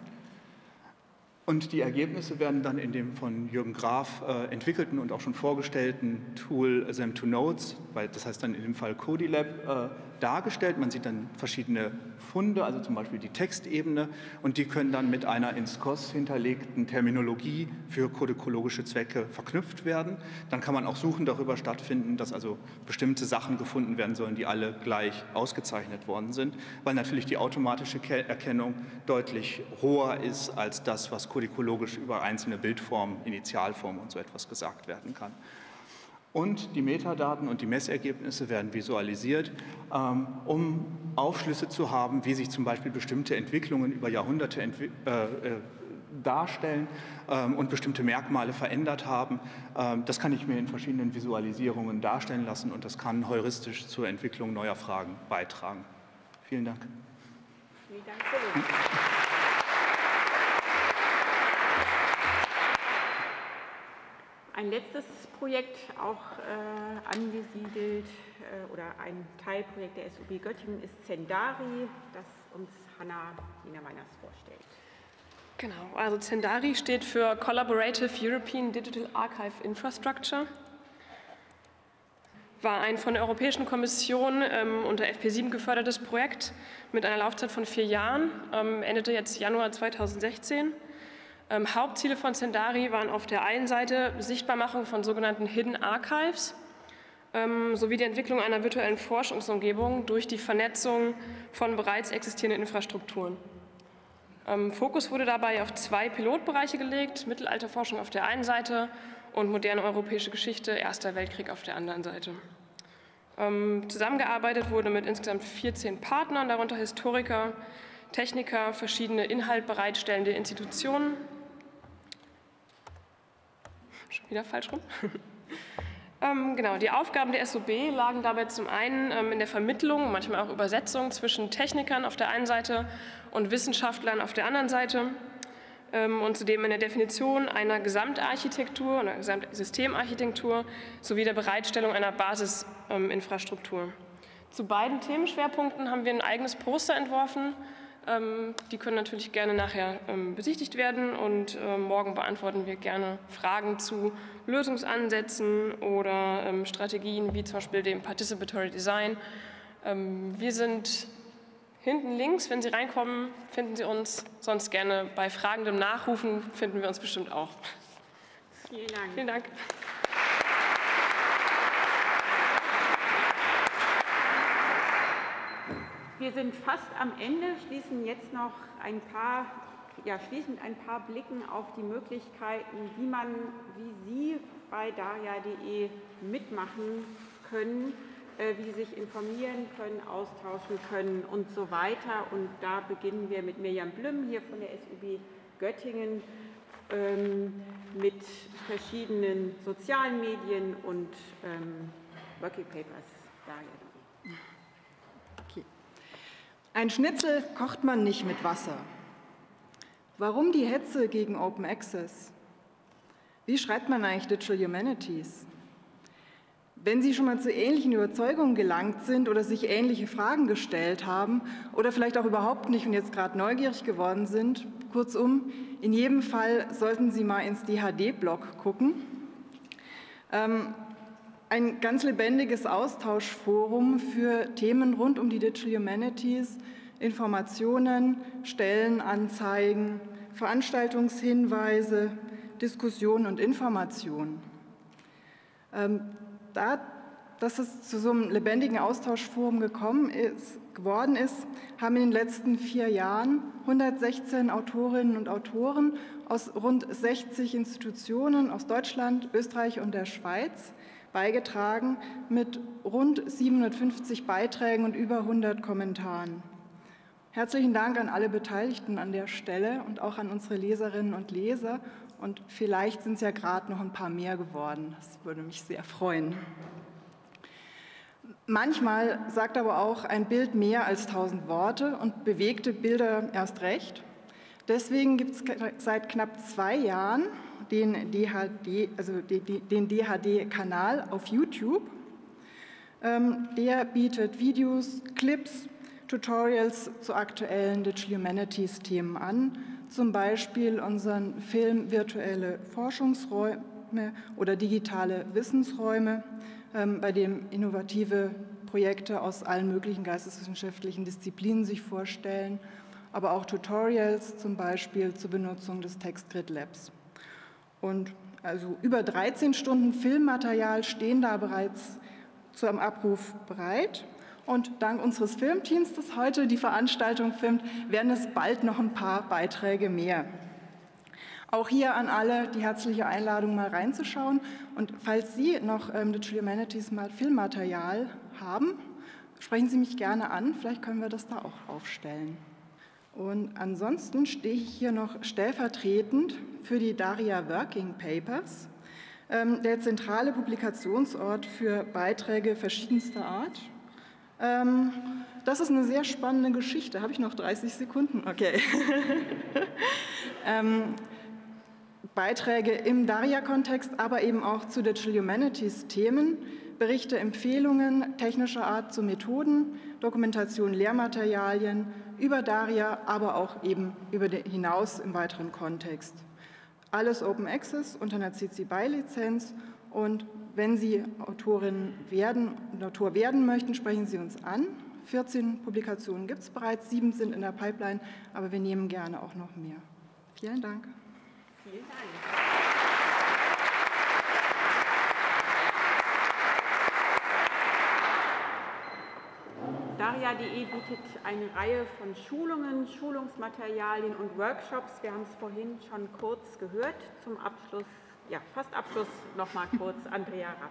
Und die Ergebnisse werden dann in dem von Jürgen Graf äh, entwickelten und auch schon vorgestellten Tool S E M to Notes, weil das heißt dann in dem Fall Codilab, äh, dargestellt. Man sieht dann verschiedene Funde, also zum Beispiel die Textebene, und die können dann mit einer in S C O S hinterlegten Terminologie für kodikologische Zwecke verknüpft werden. Dann kann man auch Suchen darüber stattfinden, dass also bestimmte Sachen gefunden werden sollen, die alle gleich ausgezeichnet worden sind, weil natürlich die automatische Erkennung deutlich hoher ist als das, was kodikologisch über einzelne Bildformen, Initialformen und so etwas gesagt werden kann. Und die Metadaten und die Messergebnisse werden visualisiert, ähm, um Aufschlüsse zu haben, wie sich zum Beispiel bestimmte Entwicklungen über Jahrhunderte entwi äh, äh, darstellen ähm, und bestimmte Merkmale verändert haben. Ähm, das kann ich mir in verschiedenen Visualisierungen darstellen lassen, und das kann heuristisch zur Entwicklung neuer Fragen beitragen. Vielen Dank. Vielen Dank, Philipp. ein letztes Projekt auch äh, angesiedelt äh, oder ein Teilprojekt der S U B Göttingen ist Zendari, das uns Hanna Wiener-Meiners vorstellt. Genau, also Zendari steht für Collaborative European Digital Archive Infrastructure. War ein von der Europäischen Kommission ähm, unter F P sieben gefördertes Projekt mit einer Laufzeit von vier Jahren, ähm, endete jetzt Januar zweitausendsechzehn. Ähm, Hauptziele von Zendari waren auf der einen Seite Sichtbarmachung von sogenannten Hidden Archives ähm, sowie die Entwicklung einer virtuellen Forschungsumgebung durch die Vernetzung von bereits existierenden Infrastrukturen. Ähm, Fokus wurde dabei auf zwei Pilotbereiche gelegt, Mittelalterforschung auf der einen Seite und moderne europäische Geschichte, Erster Weltkrieg auf der anderen Seite. Ähm, zusammengearbeitet wurde mit insgesamt vierzehn Partnern, darunter Historiker, Techniker, verschiedene Inhalt bereitstellende Institutionen. Schon wieder falsch rum. ähm, genau, die Aufgaben der S U B lagen dabei zum einen ähm, in der Vermittlung, manchmal auch Übersetzung zwischen Technikern auf der einen Seite und Wissenschaftlern auf der anderen Seite ähm, und zudem in der Definition einer Gesamtarchitektur, einer Gesamtsystemarchitektur sowie der Bereitstellung einer Basisinfrastruktur. Ähm, Zu beiden Themenschwerpunkten haben wir ein eigenes Poster entworfen. Die können natürlich gerne nachher besichtigt werden und morgen beantworten wir gerne Fragen zu Lösungsansätzen oder Strategien wie zum Beispiel dem Participatory Design. Wir sind hinten links, wenn Sie reinkommen, finden Sie uns, sonst gerne bei fragendem Nachrufen finden wir uns bestimmt auch. Vielen Dank. Vielen Dank. Wir sind fast am Ende, schließen jetzt noch ein paar, ja, schließend ein paar Blicken auf die Möglichkeiten, wie man, wie Sie bei daria punkt de mitmachen können, äh, wie Sie sich informieren können, austauschen können und so weiter. Und da beginnen wir mit Mirjam Blüm hier von der S U B Göttingen ähm, mit verschiedenen sozialen Medien und ähm, Working Papers daria punkt de. Ein Schnitzel kocht man nicht mit Wasser. Warum die Hetze gegen Open Access? Wie schreibt man eigentlich Digital Humanities? Wenn Sie schon mal zu ähnlichen Überzeugungen gelangt sind oder sich ähnliche Fragen gestellt haben oder vielleicht auch überhaupt nicht und jetzt gerade neugierig geworden sind, kurzum, in jedem Fall sollten Sie mal ins D H D-Blog gucken. Ähm, Ein ganz lebendiges Austauschforum für Themen rund um die Digital Humanities, Informationen, Stellenanzeigen, Veranstaltungshinweise, Diskussionen und Informationen. Ähm, da, dass es zu so einem lebendigen Austauschforum gekommen ist, geworden ist, haben in den letzten vier Jahren hundertsechzehn Autorinnen und Autoren aus rund sechzig Institutionen aus Deutschland, Österreich und der Schweiz beigetragen mit rund siebenhundertfünfzig Beiträgen und über hundert Kommentaren. Herzlichen Dank an alle Beteiligten an der Stelle und auch an unsere Leserinnen und Leser. Und vielleicht sind es ja gerade noch ein paar mehr geworden. Das würde mich sehr freuen. Manchmal sagt aber auch ein Bild mehr als tausend Worte und bewegte Bilder erst recht. Deswegen gibt es seit knapp zwei Jahren den D H D, also den D H D-Kanal auf YouTube. Der bietet Videos, Clips, Tutorials zu aktuellen Digital Humanities-Themen an, zum Beispiel unseren Film Virtuelle Forschungsräume oder digitale Wissensräume, bei dem innovative Projekte aus allen möglichen geisteswissenschaftlichen Disziplinen sich vorstellen, aber auch Tutorials, zum Beispiel zur Benutzung des TextGrid Labs. Und also über dreizehn Stunden Filmmaterial stehen da bereits zum Abruf bereit. Und dank unseres Filmteams, das heute die Veranstaltung filmt, werden es bald noch ein paar Beiträge mehr. Auch hier an alle die herzliche Einladung, mal reinzuschauen. Und falls Sie noch ähm, Digital Humanities Filmmaterial haben, sprechen Sie mich gerne an. Vielleicht können wir das da auch aufstellen. Und ansonsten stehe ich hier noch stellvertretend für die daria Working Papers, ähm, der zentrale Publikationsort für Beiträge verschiedenster Art. Ähm, das ist eine sehr spannende Geschichte. Habe ich noch dreißig Sekunden? Okay. ähm, Beiträge im Daria-Kontext, aber eben auch zu Digital Humanities-Themen, Berichte, Empfehlungen technischer Art zu Methoden, Dokumentation, Lehrmaterialien über Daria, aber auch eben über den hinaus im weiteren Kontext. Alles Open Access unter einer C C B Y-Lizenz, und wenn Sie Autorin werden, Autor werden möchten, sprechen Sie uns an. vierzehn Publikationen gibt es bereits, sieben sind in der Pipeline, aber wir nehmen gerne auch noch mehr. Vielen Dank. Vielen Dank. Daria punkt de bietet eine Reihe von Schulungen, Schulungsmaterialien und Workshops. Wir haben es vorhin schon kurz gehört. Zum Abschluss, ja, fast Abschluss, noch mal kurz Andrea Rapp.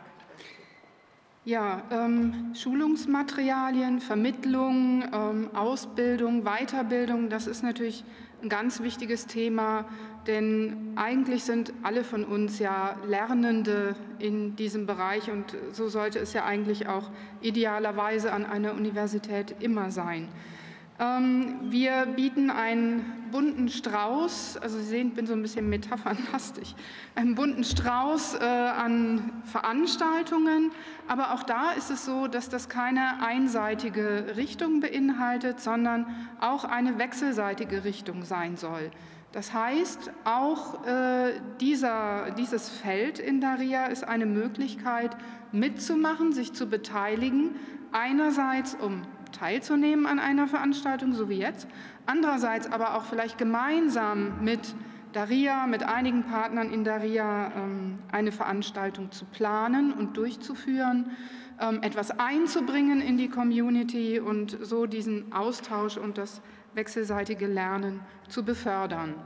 Ja, ähm, Schulungsmaterialien, Vermittlung, ähm, Ausbildung, Weiterbildung, das ist natürlich ein ganz wichtiges Thema, denn eigentlich sind alle von uns ja Lernende in diesem Bereich, und so sollte es ja eigentlich auch idealerweise an einer Universität immer sein. Ähm, wir bieten einen bunten Strauß, also Sie sehen, ich bin so ein bisschen metaphernlastig, einen bunten Strauß äh, an Veranstaltungen, aber auch da ist es so, dass das keine einseitige Richtung beinhaltet, sondern auch eine wechselseitige Richtung sein soll. Das heißt, auch äh, dieser, dieses Feld in Daria ist eine Möglichkeit, mitzumachen, sich zu beteiligen, einerseits um teilzunehmen an einer Veranstaltung, so wie jetzt, andererseits aber auch vielleicht gemeinsam mit Daria, mit einigen Partnern in Daria ähm, eine Veranstaltung zu planen und durchzuführen, ähm, etwas einzubringen in die Community und so diesen Austausch und das wechselseitige Lernen zu befördern.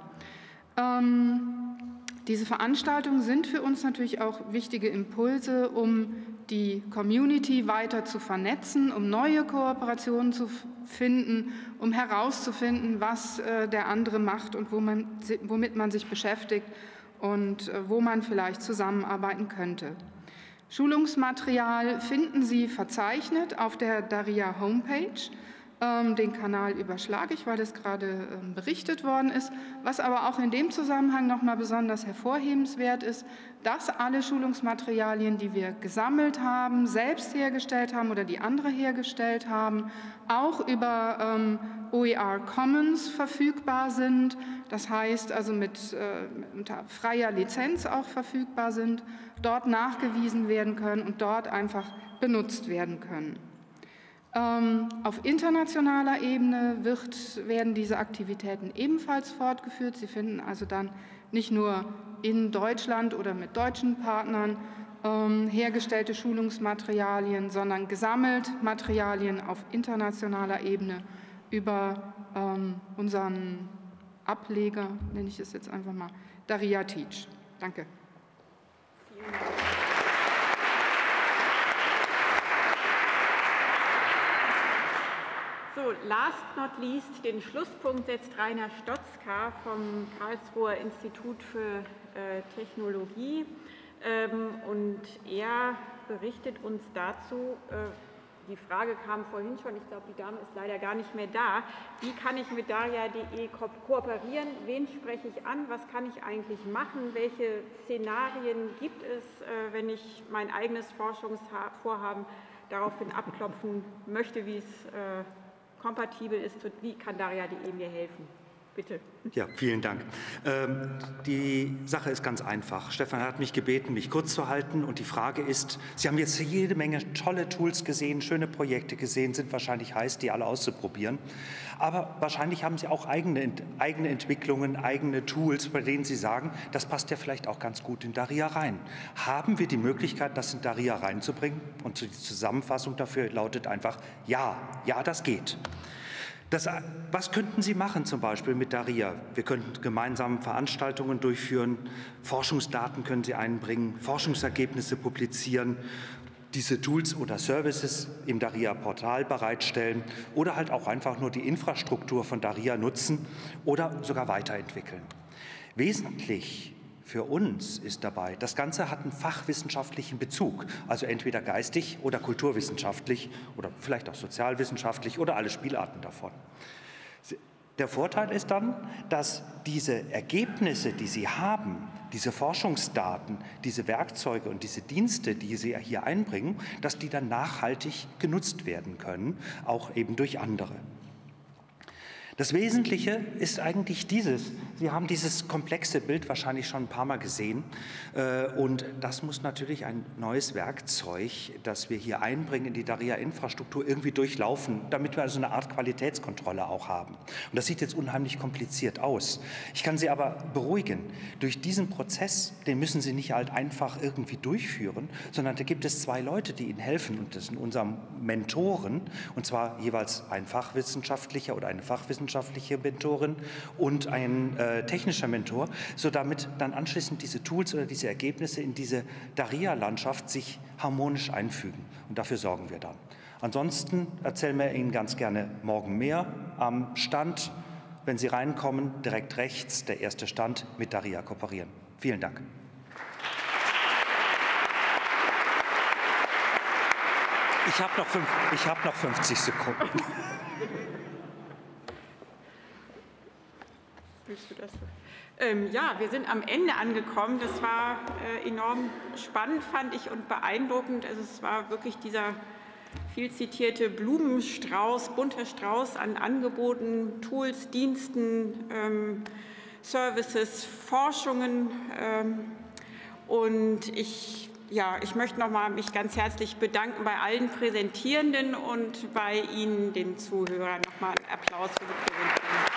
Ähm, diese Veranstaltungen sind für uns natürlich auch wichtige Impulse, um die Community weiter zu vernetzen, um neue Kooperationen zu finden, um herauszufinden, was äh, der andere macht und wo man, womit man sich beschäftigt und äh, wo man vielleicht zusammenarbeiten könnte. Schulungsmaterial finden Sie verzeichnet auf der Daria Homepage. Ähm, den Kanal überschlage ich, weil das gerade ähm, berichtet worden ist. Was aber auch in dem Zusammenhang noch mal besonders hervorhebenswert ist, dass alle Schulungsmaterialien, die wir gesammelt haben, selbst hergestellt haben oder die andere hergestellt haben, auch über ähm, O E R Commons verfügbar sind. Das heißt also mit äh, unter freier Lizenz auch verfügbar sind, dort nachgewiesen werden können und dort einfach benutzt werden können. Ähm, auf internationaler Ebene wird, werden diese Aktivitäten ebenfalls fortgeführt. Sie finden also dann nicht nur in Deutschland oder mit deutschen Partnern ähm, hergestellte Schulungsmaterialien, sondern gesammelt Materialien auf internationaler Ebene über ähm, unseren Ableger, nenne ich es jetzt einfach mal, Daria Teach. Danke. Vielen Dank. So, last not least, den Schlusspunkt setzt Rainer Stotzka vom Karlsruher Institut für äh, Technologie. Ähm, und er berichtet uns dazu, äh, die Frage kam vorhin schon, ich glaube, die Dame ist leider gar nicht mehr da, wie kann ich mit Daria punkt de ko kooperieren, wen spreche ich an, was kann ich eigentlich machen, welche Szenarien gibt es, äh, wenn ich mein eigenes Forschungsvorhaben daraufhin abklopfen möchte, wie es äh, kompatibel ist, wie kann Daria punkt de mir helfen? Bitte. Ja, vielen Dank. Ähm, die Sache ist ganz einfach. Stefan hat mich gebeten, mich kurz zu halten, und die Frage ist, Sie haben jetzt jede Menge tolle Tools gesehen, schöne Projekte gesehen, sind wahrscheinlich heiß, die alle auszuprobieren. Aber wahrscheinlich haben Sie auch eigene, eigene Entwicklungen, eigene Tools, bei denen Sie sagen, das passt ja vielleicht auch ganz gut in Daria rein. Haben wir die Möglichkeit, das in Daria reinzubringen? Und die Zusammenfassung dafür lautet einfach, ja, ja, das geht. Das, was könnten Sie machen zum Beispiel mit Daria? Wir könnten gemeinsam Veranstaltungen durchführen, Forschungsdaten können Sie einbringen, Forschungsergebnisse publizieren, diese Tools oder Services im Daria-Portal bereitstellen oder halt auch einfach nur die Infrastruktur von Daria nutzen oder sogar weiterentwickeln. Wesentlich für uns ist dabei, das Ganze hat einen fachwissenschaftlichen Bezug, also entweder geistig oder kulturwissenschaftlich oder vielleicht auch sozialwissenschaftlich oder alle Spielarten davon. Der Vorteil ist dann, dass diese Ergebnisse, die Sie haben, diese Forschungsdaten, diese Werkzeuge und diese Dienste, die Sie hier einbringen, dass die dann nachhaltig genutzt werden können, auch eben durch andere. Das Wesentliche ist eigentlich dieses. Sie haben dieses komplexe Bild wahrscheinlich schon ein paar Mal gesehen. Und das muss natürlich ein neues Werkzeug, das wir hier einbringen in die Daria-Infrastruktur, irgendwie durchlaufen, damit wir also eine Art Qualitätskontrolle auch haben. Und das sieht jetzt unheimlich kompliziert aus. Ich kann Sie aber beruhigen. Durch diesen Prozess, den müssen Sie nicht halt einfach irgendwie durchführen, sondern da gibt es zwei Leute, die Ihnen helfen. Und das sind unsere Mentoren, und zwar jeweils ein Fachwissenschaftlicher oder eine Fachwissenschaftliche Mentorin und ein äh, technischer Mentor, so damit dann anschließend diese Tools oder diese Ergebnisse in diese Daria-Landschaft sich harmonisch einfügen. Und dafür sorgen wir dann. Ansonsten erzählen wir Ihnen ganz gerne morgen mehr am Stand, wenn Sie reinkommen, direkt rechts, der erste Stand mit Daria kooperieren. Vielen Dank. Ich habe noch, ich hab noch fünfzig Sekunden. Willst du das? Ähm, ja, wir sind am Ende angekommen. Das war äh, enorm spannend, fand ich, und beeindruckend. Also es war wirklich dieser viel zitierte Blumenstrauß, bunter Strauß an Angeboten, Tools, Diensten, ähm, Services, Forschungen. Ähm, und ich, ja, ich möchte noch mal mich ganz herzlich bedanken bei allen Präsentierenden und bei Ihnen, den Zuhörern. Noch mal einen Applaus für die Präsentierenden.